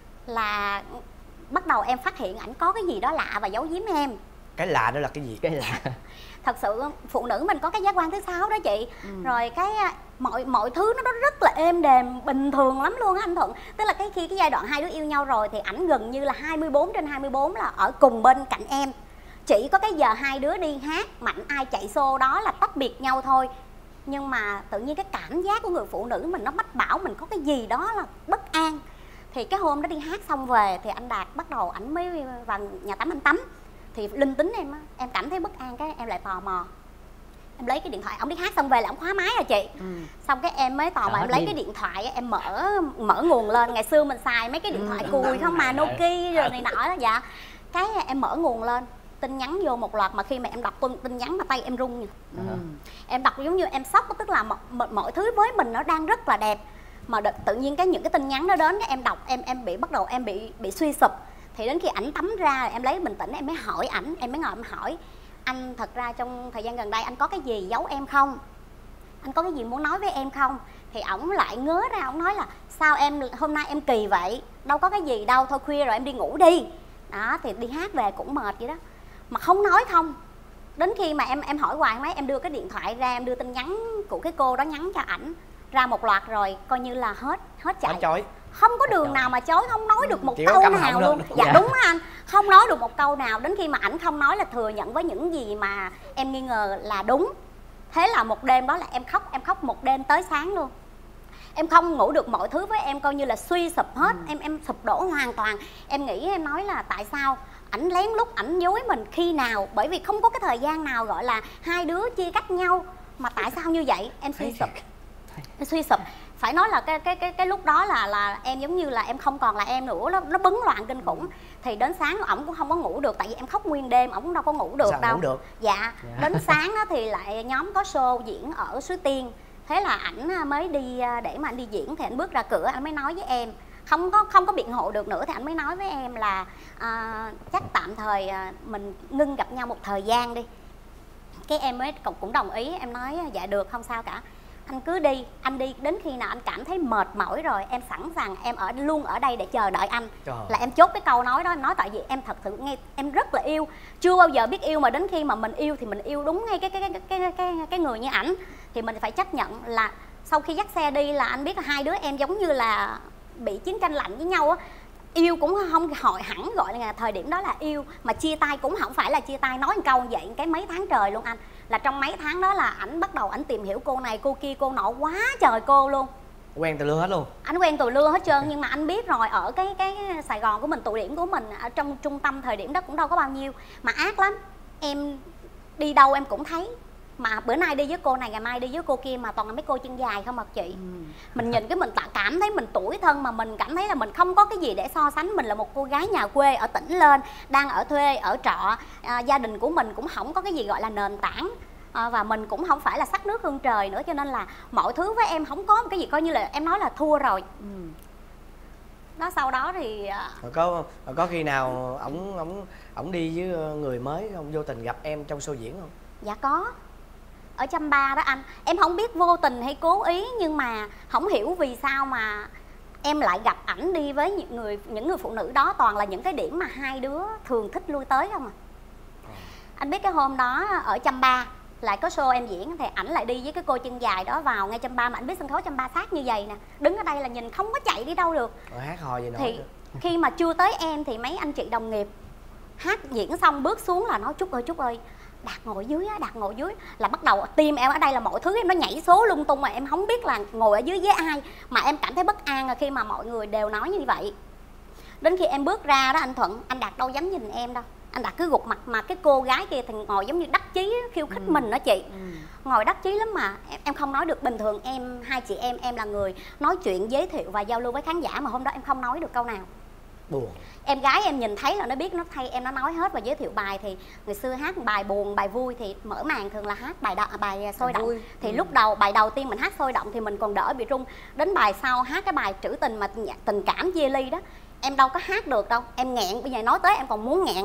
là bắt đầu em phát hiện ảnh có cái gì đó lạ và giấu giếm em.
Cái lạ đó là cái gì?
Cái lạ
thật sự phụ nữ mình có cái giác quan thứ 6 đó chị. Rồi cái mọi thứ nó rất là êm đềm, bình thường lắm luôn á anh Thuận. Tức là khi cái giai đoạn hai đứa yêu nhau rồi thì ảnh gần như là 24/24 là ở cùng bên cạnh em. Chỉ có cái giờ hai đứa đi hát mạnh ai chạy xô đó là tách biệt nhau thôi. Nhưng mà tự nhiên cái cảm giác của người phụ nữ mình nó mách bảo mình có cái gì đó là bất an. Thì cái hôm đó đi hát xong về thì anh Đạt bắt đầu ảnh mới vào nhà tắm anh tắm. Thì linh tính em cảm thấy bất an, cái em lại tò mò. Em lấy cái điện thoại, ông đi hát xong về là ông khóa máy rồi chị. Xong cái em mới tò mò, em lấy cái điện thoại em mở nguồn lên. Ngày xưa mình xài mấy cái điện thoại cùi không mà, Nokia rồi này nọ đó. Dạ. Cái em mở nguồn lên, tin nhắn vô một loạt mà khi mà em đọc tin nhắn mà tay em run nha. Em đọc giống như em sốc, tức là mọi thứ với mình nó đang rất là đẹp mà tự nhiên những cái tin nhắn đó đến, cái em đọc em bị bắt đầu em bị suy sụp. Thì đến khi ảnh tắm ra em lấy bình tĩnh em mới hỏi ảnh, em mới ngồi em hỏi anh, thật ra trong thời gian gần đây anh có cái gì giấu em không, anh có cái gì muốn nói với em không? Thì ổng lại ngớ ra, ổng nói là sao em hôm nay em kỳ vậy, đâu có cái gì đâu, thôi khuya rồi em đi ngủ đi. Đó, thì đi hát về cũng mệt vậy đó mà không nói không. Đến khi mà em hỏi hoài mấy, em đưa cái điện thoại ra, em đưa tin nhắn của cái cô đó nhắn cho ảnh ra một loạt rồi coi như là hết chạy. Không có đường nào mà chối, không nói được một câu nào luôn. Dạ đúng á anh, không nói được một câu nào. Đến khi mà ảnh không nói là thừa nhận với những gì mà em nghi ngờ là đúng. Thế là một đêm đó là em khóc một đêm tới sáng luôn. Em không ngủ được, mọi thứ với em coi như là suy sụp hết. Em sụp đổ hoàn toàn. Em nghĩ em nói là tại sao ảnh lén lút ảnh dối mình khi nào, bởi vì không có cái thời gian nào gọi là hai đứa chia cách nhau mà tại sao như vậy. Em suy sụp. Phải nói là cái lúc đó là em giống như là em không còn là em nữa, nó bấn loạn kinh khủng. Thì đến sáng ổng cũng không có ngủ được, tại vì em khóc nguyên đêm, ổng cũng đâu có ngủ được.
Ngủ được?
Dạ. Đến sáng đó thì lại nhóm có show diễn ở Suối Tiên. Thế là ảnh mới đi, để mà anh đi diễn thì anh bước ra cửa anh mới nói với em, không có biện hộ được nữa thì anh mới nói với em là chắc tạm thời mình ngưng gặp nhau một thời gian đi. Cái em mới cũng đồng ý, em nói dạ được, không sao cả, anh cứ đi, anh đi đến khi nào anh cảm thấy mệt mỏi rồi em sẵn sàng em luôn ở đây để chờ đợi anh. Là em chốt cái câu nói đó. Em nói tại vì em thật sự nghe em rất là yêu, chưa bao giờ biết yêu mà đến khi mà mình yêu thì mình yêu đúng ngay cái người như ảnh. Thì mình phải chấp nhận là sau khi dắt xe đi là anh biết là hai đứa em giống như là bị chiến tranh lạnh với nhau á. Yêu cũng không hỏi hẳn gọi là thời điểm đó là yêu, mà chia tay cũng không phải là chia tay, nói một câu vậy cái mấy tháng trời luôn anh. Là trong mấy tháng đó là ảnh bắt đầu ảnh tìm hiểu cô này cô kia cô nọ quá trời cô luôn.
Quen từ lưa hết luôn. Anh
quen từ lưa hết trơn. Nhưng mà anh biết rồi, ở cái Sài Gòn của mình, tụ điểm của mình ở trong trung tâm thời điểm đó cũng đâu có bao nhiêu, mà ác lắm. Em đi đâu em cũng thấy, mà bữa nay đi với cô này ngày mai đi với cô kia mà toàn là mấy cô chân dài không à chị. Mình nhìn cái mình cảm thấy mình tủi thân, mà mình cảm thấy là mình không có cái gì để so sánh. Mình là một cô gái nhà quê ở tỉnh lên, đang ở thuê ở trọ, gia đình của mình cũng không có cái gì gọi là nền tảng, và mình cũng không phải là sắc nước hương trời nữa, cho nên là mọi thứ với em không có một cái gì coi như là em nói là thua rồi. Đó, sau đó thì
có khi nào ổng đi với người mới không, vô tình gặp em trong show diễn không?
Dạ có, ở Chăm Ba đó anh. Em không biết vô tình hay cố ý, nhưng mà không hiểu vì sao mà em lại gặp ảnh đi với những người phụ nữ đó, toàn là những cái điểm mà hai đứa thường thích lui tới không à. Anh biết cái hôm đó ở Chăm Ba lại có show em diễn thì ảnh lại đi với cái cô chân dài đó vào ngay Chăm Ba, mà anh biết sân khấu Chăm Ba sát như vậy nè, đứng ở đây là nhìn không có chạy đi đâu được.
Hát hò gì nữa.
Thì khi mà chưa tới em thì mấy anh chị đồng nghiệp hát diễn xong bước xuống là nói Trúc ơi Đạt ngồi dưới á, Đạt ngồi dưới, là bắt đầu tim em ở đây là mọi thứ em nó nhảy số lung tung, mà em không biết là ngồi ở dưới với ai, mà em cảm thấy bất an khi mà mọi người đều nói như vậy. Đến khi em bước ra đó anh Thuận, anh Đạt đâu dám nhìn em đâu, anh Đạt cứ gục mặt, mà cái cô gái kia thì ngồi giống như đắc chí khiêu khích mình đó chị. Ngồi đắc chí lắm mà em không nói được. Bình thường em, hai chị em là người nói chuyện, giới thiệu và giao lưu với khán giả, mà hôm đó em không nói được câu nào.
Buồn.
Em gái em nhìn thấy là nó biết, nó thay em, nó nói hết và giới thiệu bài. Thì người xưa hát bài buồn, bài vui thì mở màn thường là hát bài sôi động. Thì lúc đầu bài đầu tiên mình hát sôi động thì mình còn đỡ bị run. Đến bài sau hát cái bài trữ tình mà tình cảm chia ly đó, em đâu có hát được đâu, em nghẹn. Bây giờ nói tới em còn muốn nghẹn.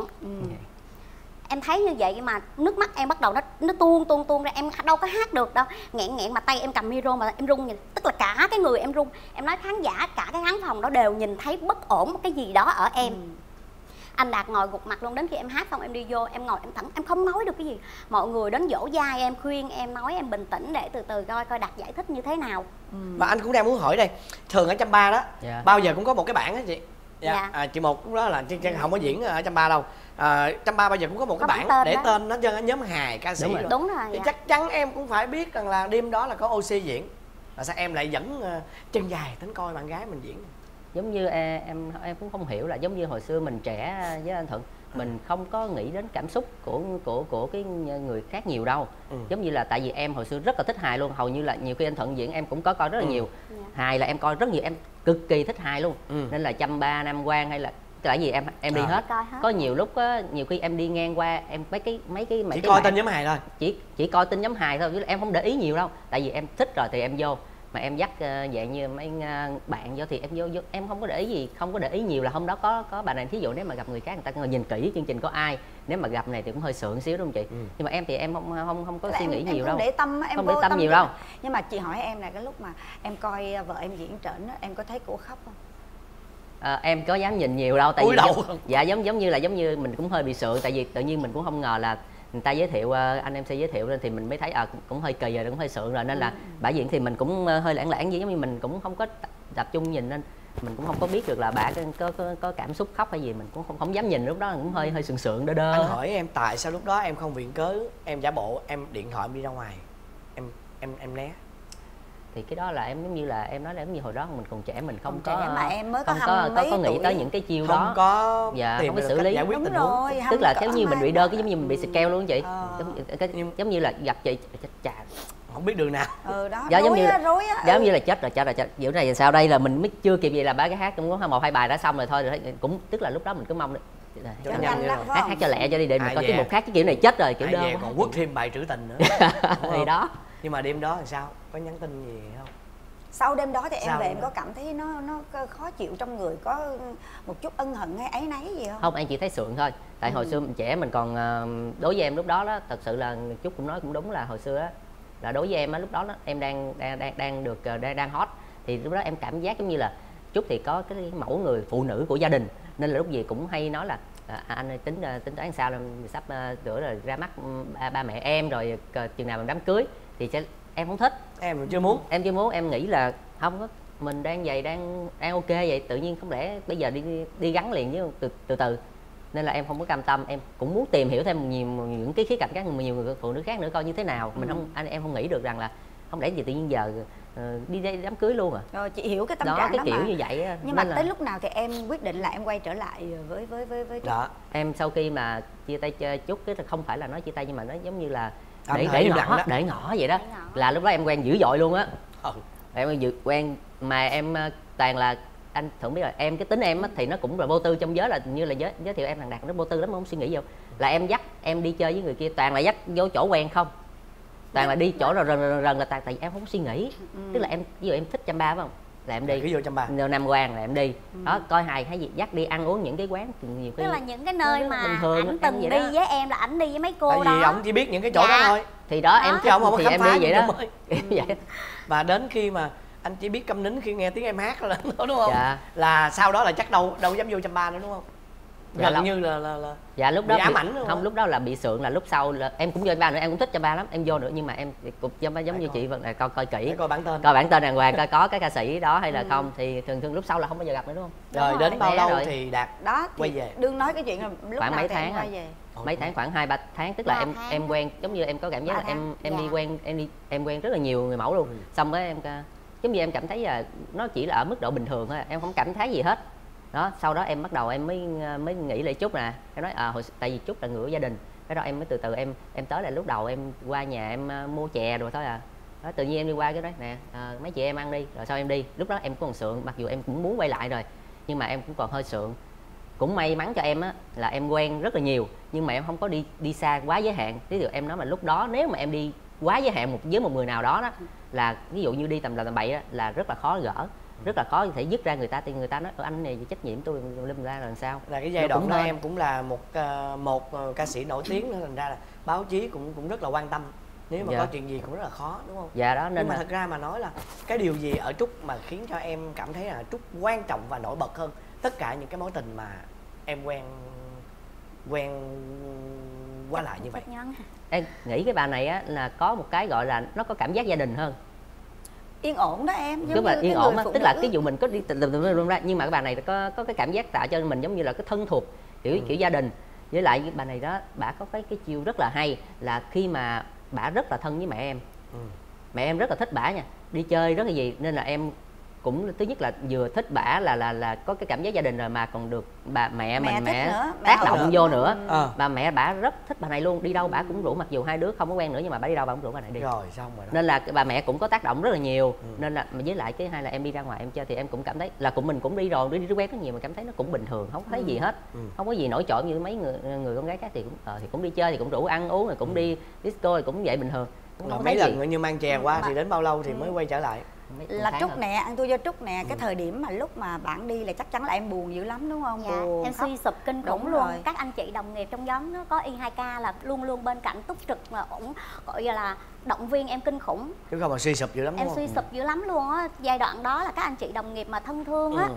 Em thấy như vậy mà nước mắt em bắt đầu nó tuôn ra, em đâu có hát được đâu. Nghẹn mà tay em cầm micro mà em run vậy. Tức là cả cái người em run. Em nói khán giả, cả cái khán phòng đó đều nhìn thấy bất ổn cái gì đó ở em. Anh Đạt ngồi gục mặt luôn. Đến khi em hát xong em đi vô, em ngồi em thẳng, em không nói được cái gì. Mọi người đến dỗ dai em, khuyên em, nói em bình tĩnh để từ từ coi Đạt giải thích như thế nào.
Và anh cũng đang muốn hỏi đây, thường ở Chăm Ba đó bao giờ cũng có một cái bảng đó chị. Chị Một cũng đó là không có diễn ở Chăm Ba đâu. Chăm Ba bao giờ cũng có một cái bảng để tên nó trên nhóm hài ca sĩ.
Đúng rồi.
Thì chắc chắn em cũng phải biết rằng là đêm đó là có Oxy diễn. Và sao em lại dẫn chân dài đến coi bạn gái mình diễn?
Giống như em cũng không hiểu, là giống như hồi xưa mình trẻ với anh Thuận, mình không có nghĩ đến cảm xúc của cái người khác nhiều đâu. Giống như là tại vì em hồi xưa rất là thích hài luôn, hầu như là nhiều khi anh Thuận diễn em cũng có coi rất là nhiều. Hài là em coi rất nhiều, em cực kỳ thích hài luôn. Nên là Chăm Ba, Nam Quang hay là tại vì em đi hết. Có nhiều lúc á, nhiều khi em đi ngang qua em mấy cái
chỉ coi tên nhóm hài thôi,
chỉ coi tên nhóm hài thôi, em không để ý nhiều đâu. Tại vì em thích rồi thì em vô, mà em dắt dạng như mấy bạn vô thì em vô em không có để ý gì, không có để ý nhiều. Là hôm đó có bạn này, thí dụ nếu mà gặp người khác, người ta nhìn kỹ chương trình có ai, nếu mà gặp này thì cũng hơi sượng xíu đúng không chị? Nhưng mà em thì em không có suy nghĩ nhiều đâu,
để tâm, em
không để tâm nhiều đâu.
Nhưng mà chị hỏi em là cái lúc mà em coi vợ em diễn trển đó, em có thấy cổ khóc không?
Em có dám nhìn nhiều đâu, tại vì dạ giống như mình cũng hơi bị sượng, tại vì tự nhiên mình cũng không ngờ là người ta giới thiệu, anh MC giới thiệu lên thì mình mới thấy cũng hơi kỳ rồi, cũng hơi sượng rồi, nên là bả diễn thì mình cũng hơi lãng giống như mình cũng không có tập trung nhìn, nên mình cũng không có biết được là bà có cảm xúc khóc hay gì, mình cũng không dám nhìn. Lúc đó cũng hơi sượng đơ.
Anh hỏi em tại sao lúc đó em không viện cớ, em giả bộ em điện thoại em đi ra ngoài, em né? Thì cái đó là em giống như là em nói là giống như hồi đó mình còn trẻ, mình không có
mà em mới có
nghĩ tới những cái chiêu
không
đó,
có
không có xử lý
giải quyết tình huống.
Tức là giống như mình bị đơ, cái giống như mình bị scale luôn chị. Giống như là gặp chị chà
không biết đường nào.
Đó,
giống như là chết rồi giữa này sau đây là mình mới chưa kịp gì là ba cái hát cũng có 1-2 bài đã xong rồi thôi, cũng tức là lúc đó mình cứ mong hát cho lẹ cho đi để mình có cái một khác, cái kiểu này chết rồi kiểu đơ
còn quất thêm bài trữ tình nữa.
Thì đó.
Nhưng mà đêm đó thì sao, có nhắn tin gì không?
Sau đêm đó thì em về em có cảm thấy nó khó chịu trong người, có một chút ân hận hay áy náy gì không?
Không, em chỉ thấy sượng thôi. Tại hồi xưa mình trẻ mình còn đối với em lúc đó thật sự là Trúc cũng nói cũng đúng, là hồi xưa á là đối với em á lúc đó em đang hot, thì lúc đó em cảm giác giống như là Trúc thì có cái mẫu người phụ nữ của gia đình, nên là lúc gì cũng hay nói là anh ơi, tính toán sao, sắp nữa rồi ra mắt ba mẹ em rồi, chừng nào mình đám cưới thì em không thích,
em chưa muốn,
em nghĩ là không có, mình đang vậy đang ok vậy, tự nhiên không lẽ bây giờ đi gắn liền với từ từ, nên là em không có cam tâm. Em cũng muốn tìm hiểu thêm những cái khía cạnh khác, nhiều người phụ nữ khác nữa coi như thế nào. Mình không, em không nghĩ được rằng là không lẽ gì tự nhiên giờ đi đám cưới luôn à.
Rồi chị hiểu cái tâm
đó,
trạng
cái
đó
kiểu
mà.
như vậy.
Nhưng mà tới lúc nào thì em quyết định là em quay trở lại với
đó. Em sau khi mà chia tay Trúc, cái không phải là nói chia tay, nhưng mà nó giống như là để ngỏ vậy đó. Là lúc đó em quen dữ dội luôn á. Em quen mà em toàn là anh Thuận biết rồi, em cái tính em á thì nó cũng là vô tư trong giới, là như là giới thiệu em thằng Đạt nó vô tư lắm, không suy nghĩ vô. Là em dắt em đi chơi với người kia toàn là dắt vô chỗ quen không, toàn là đi chỗ rần là tại vì em không có suy nghĩ. Tức là em ví dụ em thích Chăm Ba phải không, là em đi
cứ vô Chăm Ba,
Nam Quang là em đi đó, coi hài hay gì dắt đi ăn uống những cái quán nhiều khi
tức là những cái nơi mà ảnh từng đi
đó.
với em là ảnh đi với mấy cô
tại
đó,
vì ổng chỉ biết những cái chỗ đó thôi,
thì đó em thích
không
thì em đi vậy đó.
Vậy. Và đến khi mà anh chỉ biết câm nín khi nghe tiếng em hát là đúng không?
Dạ.
Là sau đó là chắc đâu dám vô Chăm Ba nữa đúng không?
Dạ,
gần như là
dạ lúc đó
bị ám ảnh luôn
không
hả?
lúc đó là bị sượng, là lúc sau là em cũng vô ba nữa, em cũng thích cho ba lắm, em vô nữa nhưng mà em cũng giống như chị Vân này, coi kỹ,
Phải coi bản tên.
coi bản tên đàng hoàng, coi có cái ca sĩ đó hay là không, thì thường lúc sau là không bao giờ gặp nữa đúng không?
Rồi đến bao
Bé
lâu
rồi.
thì Đạt
Đó thì
quay về?
đương nói cái chuyện là lúc
Khoảng
nào
mấy
thì em
tháng
quay
à?
về.
Mấy tháng, khoảng 2-3 tháng, tức là
3
em
tháng.
quen, giống như em có cảm giác
3
là em
tháng.
đi
Dạ.
quen, em quen rất là nhiều người mẫu luôn. Xong rồi em giống như em cảm thấy là nó chỉ là ở mức độ bình thường thôi, em không cảm thấy gì hết. Đó, sau đó em bắt đầu em mới nghĩ lại chút nè, em nói tại vì chút là người của gia đình, cái đó em mới từ từ em tới là lúc đầu em qua nhà em mua chè rồi thôi à. Đó, tự nhiên em đi qua cái đó nè, mấy chị em ăn đi, rồi sau em đi. Lúc đó em còn sượng, mặc dù em cũng muốn quay lại rồi nhưng mà em cũng còn hơi sượng. Cũng may mắn cho em á là em quen rất là nhiều nhưng mà em không có đi xa quá giới hạn. Ví dụ em nói mà lúc đó nếu mà em đi quá giới hạn với một người nào đó là ví dụ như đi tầm bậy là rất là khó gỡ, rất là khó thể dứt ra người ta, thì người ta nói anh này trách nhiệm tôi lâm ra là làm sao.
Là cái giai đoạn đó em cũng là một ca sĩ nổi tiếng nữa, thành ra là báo chí cũng rất là quan tâm, nếu mà
Dạ.
có chuyện gì cũng rất là khó đúng không?
Dạ đó, nên
Nhưng mà
là
thật ra mà nói là cái điều gì ở Trúc mà khiến cho em cảm thấy là Trúc quan trọng và nổi bật hơn tất cả những cái mối tình mà em quen qua lại như vậy?
em nghĩ cái bà này á là có một cái gọi là nó có cảm giác gia đình hơn.
Yên ổn đó em, giống
Tức là
như
yên
cái
ổn
người
á,
phụ
tức là
nữ.
cái dụ mình có đi luôn ra nhưng mà cái bà này có cái cảm giác tạo cho mình giống như là cái thân thuộc kiểu gia đình. Với lại cái bà này đó, bà có cái chiêu rất là hay là khi mà bà rất là thân với mẹ em, mẹ em rất là thích bả nha, đi chơi rất là gì, nên là em cũng thứ nhất là vừa thích bả là có cái cảm giác gia đình rồi mà còn được mẹ tác động vô nữa. Bà mẹ bả rất thích bà này luôn, đi đâu bả cũng rủ, mặc dù hai đứa không có quen nữa nhưng mà bả đi đâu bả cũng rủ bà này đi.
Rồi xong rồi đó.
Nên là bà mẹ cũng có tác động rất là nhiều. Nên là với lại cái hai là em đi ra ngoài em chơi thì em cũng cảm thấy là mình cũng đi rồi, đi quen rất nhiều mà cảm thấy nó cũng bình thường, không có thấy gì hết, không có gì nổi trội như mấy người con gái khác thì cũng đi chơi thì cũng rủ ăn uống rồi cũng đi disco thì cũng vậy bình thường.
Rồi mấy lần như mang chè qua thì đến bao lâu thì mới quay trở lại?
Là Trúc nè, ăn thua cho Trúc nè, cái thời điểm mà lúc mà bạn đi là chắc chắn là em buồn dữ lắm đúng không?
Dạ,
Buồn,
em suy sụp kinh khủng
Đúng
luôn.
rồi.
Các anh chị đồng nghiệp trong nhóm nó có Y2K là luôn luôn bên cạnh túc trực mà ổng gọi là động viên em kinh khủng.
Chứ không mà suy sụp dữ lắm
Em
đúng
suy
không?
sụp dữ lắm luôn á. Giai đoạn đó là các anh chị đồng nghiệp mà thân thương á,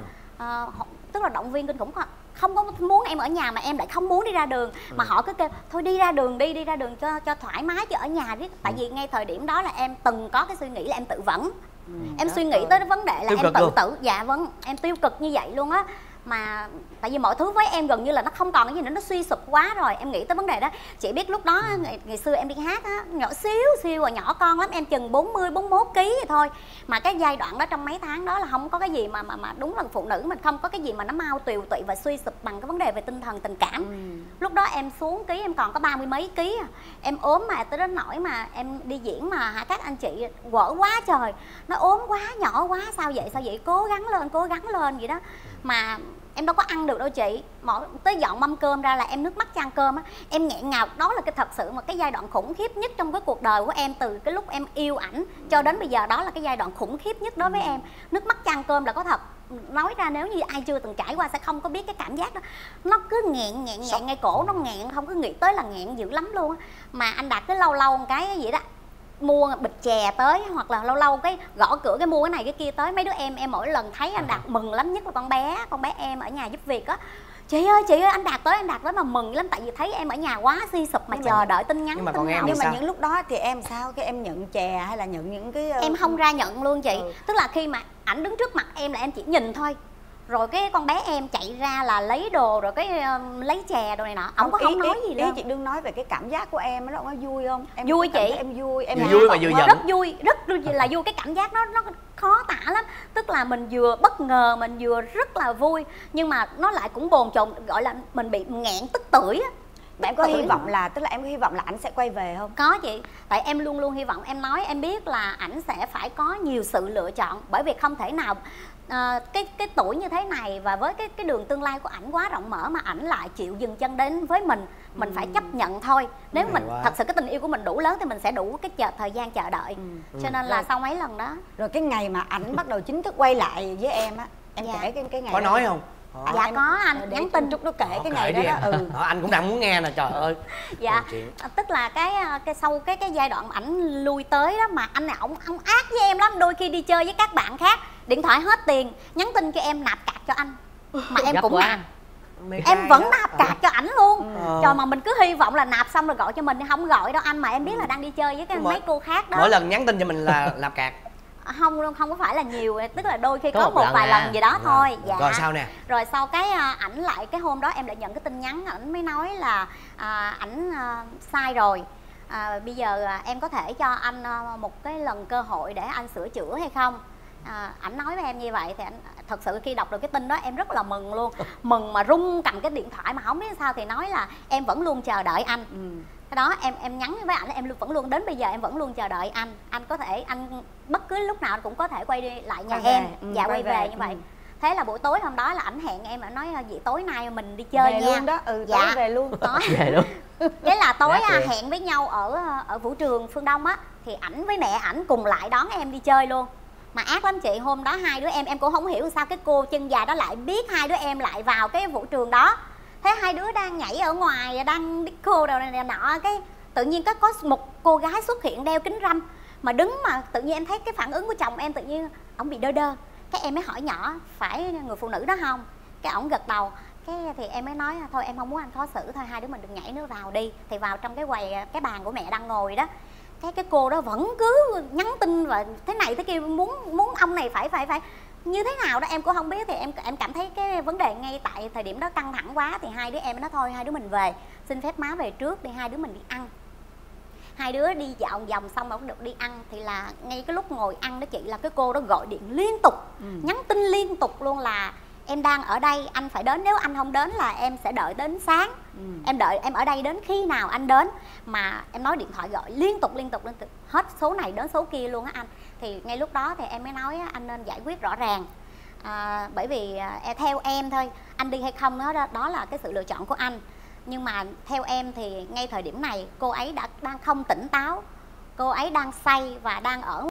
tức là động viên kinh khủng, không có muốn em ở nhà mà em lại không muốn đi ra đường, mà họ cứ kêu thôi đi ra đường đi ra đường cho thoải mái chứ ở nhà đi. Tại vì ngay thời điểm đó là em từng có cái suy nghĩ là em tự vẫn. Em suy nghĩ tới cái vấn đề là
tiêu
em
cực
tự dạ vâng, em tiêu cực như vậy luôn á. Mà tại vì mọi thứ với em gần như là nó không còn cái gì nữa, nó suy sụp quá rồi. Em nghĩ tới vấn đề đó. Chị biết lúc đó ngày xưa em đi hát á, nhỏ xíu và nhỏ con lắm, em chừng 40-41 kg vậy thôi. Mà cái giai đoạn đó trong mấy tháng đó là không có cái gì mà đúng là phụ nữ mình không có cái gì mà nó mau tiều tụy và suy sụp bằng cái vấn đề về tinh thần tình cảm. Lúc đó em xuống ký em còn có 30 mấy ký à. Em ốm mà tới đến nỗi mà em đi diễn mà các anh chị quở quá trời, nó ốm quá nhỏ quá, sao vậy cố gắng lên vậy đó. Mà em đâu có ăn được đâu chị, tới dọn mâm cơm ra là em nước mắt chan cơm á, em nghẹn ngào. Đó là cái thật sự mà cái giai đoạn khủng khiếp nhất trong cái cuộc đời của em, từ cái lúc em yêu ảnh cho đến bây giờ. Đó là cái giai đoạn khủng khiếp nhất đối với em. Nước mắt chan cơm là có thật, nói ra nếu như ai chưa từng trải qua sẽ không có biết cái cảm giác đó. Nó cứ nghẹn ngay cổ, nó nghẹn không có nghĩ tới là nghẹn dữ lắm luôn á. Mà anh Đạt cứ lâu một cái vậy đó, mua bịch chè tới, hoặc là lâu cái gõ cửa cái mua cái này cái kia tới. Mấy đứa em mỗi lần thấy anh Đạt mừng lắm, nhất là con bé em ở nhà giúp việc á. Chị ơi anh Đạt tới mà mừng lắm, tại vì thấy em ở nhà quá suy sụp mà chờ đợi tin nhắn.
Nhưng mà còn em
nhưng mà những lúc đó thì em sao, cái em nhận chè hay là nhận những cái
em không ra nhận luôn chị. Tức là khi mà ảnh đứng trước mặt em là em chỉ nhìn thôi, rồi cái con bé em chạy ra là lấy đồ, rồi cái lấy chè đồ này nọ, ổng không nói gì đâu.
Chị đừng nói về cái cảm giác của em nó có vui không? Em
vui chị,
em vui, em
vui mà vừa giận.
rất là vui. Cái cảm giác nó khó tả lắm. Tức là mình vừa bất ngờ, mình vừa rất là vui, nhưng mà nó lại cũng bồn chồn, gọi là mình bị nghẹn tức tưởi á.
Mà em có hy vọng là, tức là em có hy vọng là ảnh sẽ quay về không?
Có chị, tại em luôn luôn hy vọng. Em nói em biết là ảnh sẽ phải có nhiều sự lựa chọn, bởi vì không thể nào cái tuổi như thế này và với cái đường tương lai của ảnh quá rộng mở mà ảnh lại chịu dừng chân đến với mình phải chấp nhận thôi. Nếu mình thật sự cái tình yêu của mình đủ lớn thì mình sẽ đủ cái thời gian chờ đợi. Cho nên là sau mấy lần đó,
rồi cái ngày mà ảnh bắt đầu chính thức quay lại với em á, em kể cái ngày
có
đó
nói
đi.
không?
Dạ có, anh nhắn tin
Trúc nó kể cái ngày đó đó.
Anh cũng đang muốn nghe nè, trời ơi.
Dạ, tức là cái sau cái giai đoạn ảnh lui tới đó, mà anh này ổng ác với em lắm. Đôi khi đi chơi với các bạn khác, điện thoại hết tiền, nhắn tin cho em nạp cạc cho anh, mà em cũng nạp. em vẫn nạp cạc cho ảnh luôn. Trời, mà mình cứ hy vọng là nạp xong rồi gọi cho mình, không gọi đâu anh, mà em biết là đang đi chơi với cái mấy cô khác đó.
Mỗi lần nhắn tin cho mình là nạp cạc?
Không luôn, không có phải là nhiều, tức là đôi khi có một vài lần gì đó thôi. Dạ.
Rồi sao nè?
Rồi sau cái ảnh lại, cái hôm đó em lại nhận cái tin nhắn, ảnh mới nói là ảnh sai rồi, bây giờ em có thể cho anh một cái lần cơ hội để anh sửa chữa hay không. Ảnh nói với em như vậy thì thật sự khi đọc được cái tin đó em rất là mừng luôn. Mừng mà rung cầm cái điện thoại mà không biết sao, thì nói là em vẫn luôn chờ đợi anh. Cái đó em nhắn với ảnh là em vẫn luôn, đến bây giờ em vẫn luôn chờ đợi anh. Anh có thể, anh bất cứ lúc nào anh cũng có thể quay đi lại nhà em. Dạ, quay về như vậy. Thế là buổi tối hôm đó là ảnh hẹn em, ảnh nói vậy tối nay mình đi chơi
về
nha.
Luôn đó.
Dạ.
Tối về luôn.
Tối
Về luôn.
Thế là tối hẹn với nhau ở vũ trường Phương Đông á, thì ảnh với mẹ ảnh cùng lại đón em đi chơi luôn. Mà ác lắm chị, hôm đó hai đứa em cũng không hiểu sao cái cô chân dài đó lại biết hai đứa em lại vào cái vũ trường đó. Thế hai đứa đang nhảy ở ngoài, đang disco đâu này nọ, cái tự nhiên có một cô gái xuất hiện đeo kính râm mà đứng, mà tự nhiên em thấy cái phản ứng của chồng em tự nhiên ổng bị đơ đơ. Cái em mới hỏi nhỏ, phải người phụ nữ đó không? Cái ổng gật đầu. Cái thì em mới nói thôi em không muốn anh khó xử, thôi hai đứa mình đừng nhảy nữa, vào đi. Thì vào trong cái quầy, cái bàn của mẹ đang ngồi đó, cái cô đó vẫn cứ nhắn tin và thế này thế kia, muốn ông này phải như thế nào đó em cũng không biết. Thì em cảm thấy cái vấn đề ngay tại thời điểm đó căng thẳng quá, thì hai đứa em nói thôi hai đứa mình về, xin phép má về trước đi, hai đứa mình đi ăn. Hai đứa đi dạo vòng xong mà được đi ăn, thì là ngay cái lúc ngồi ăn đó chị, là cái cô đó gọi điện liên tục, nhắn tin liên tục luôn là em đang ở đây, anh phải đến, nếu anh không đến là em sẽ đợi đến sáng. Em đợi em ở đây đến khi nào anh đến. Mà em nói điện thoại gọi liên tục hết số này đến số kia luôn á anh. Thì ngay lúc đó thì em mới nói anh nên giải quyết rõ ràng, bởi vì theo em thôi, anh đi hay không đó là cái sự lựa chọn của anh. Nhưng mà theo em thì ngay thời điểm này cô ấy đang không tỉnh táo, cô ấy đang say và đang ở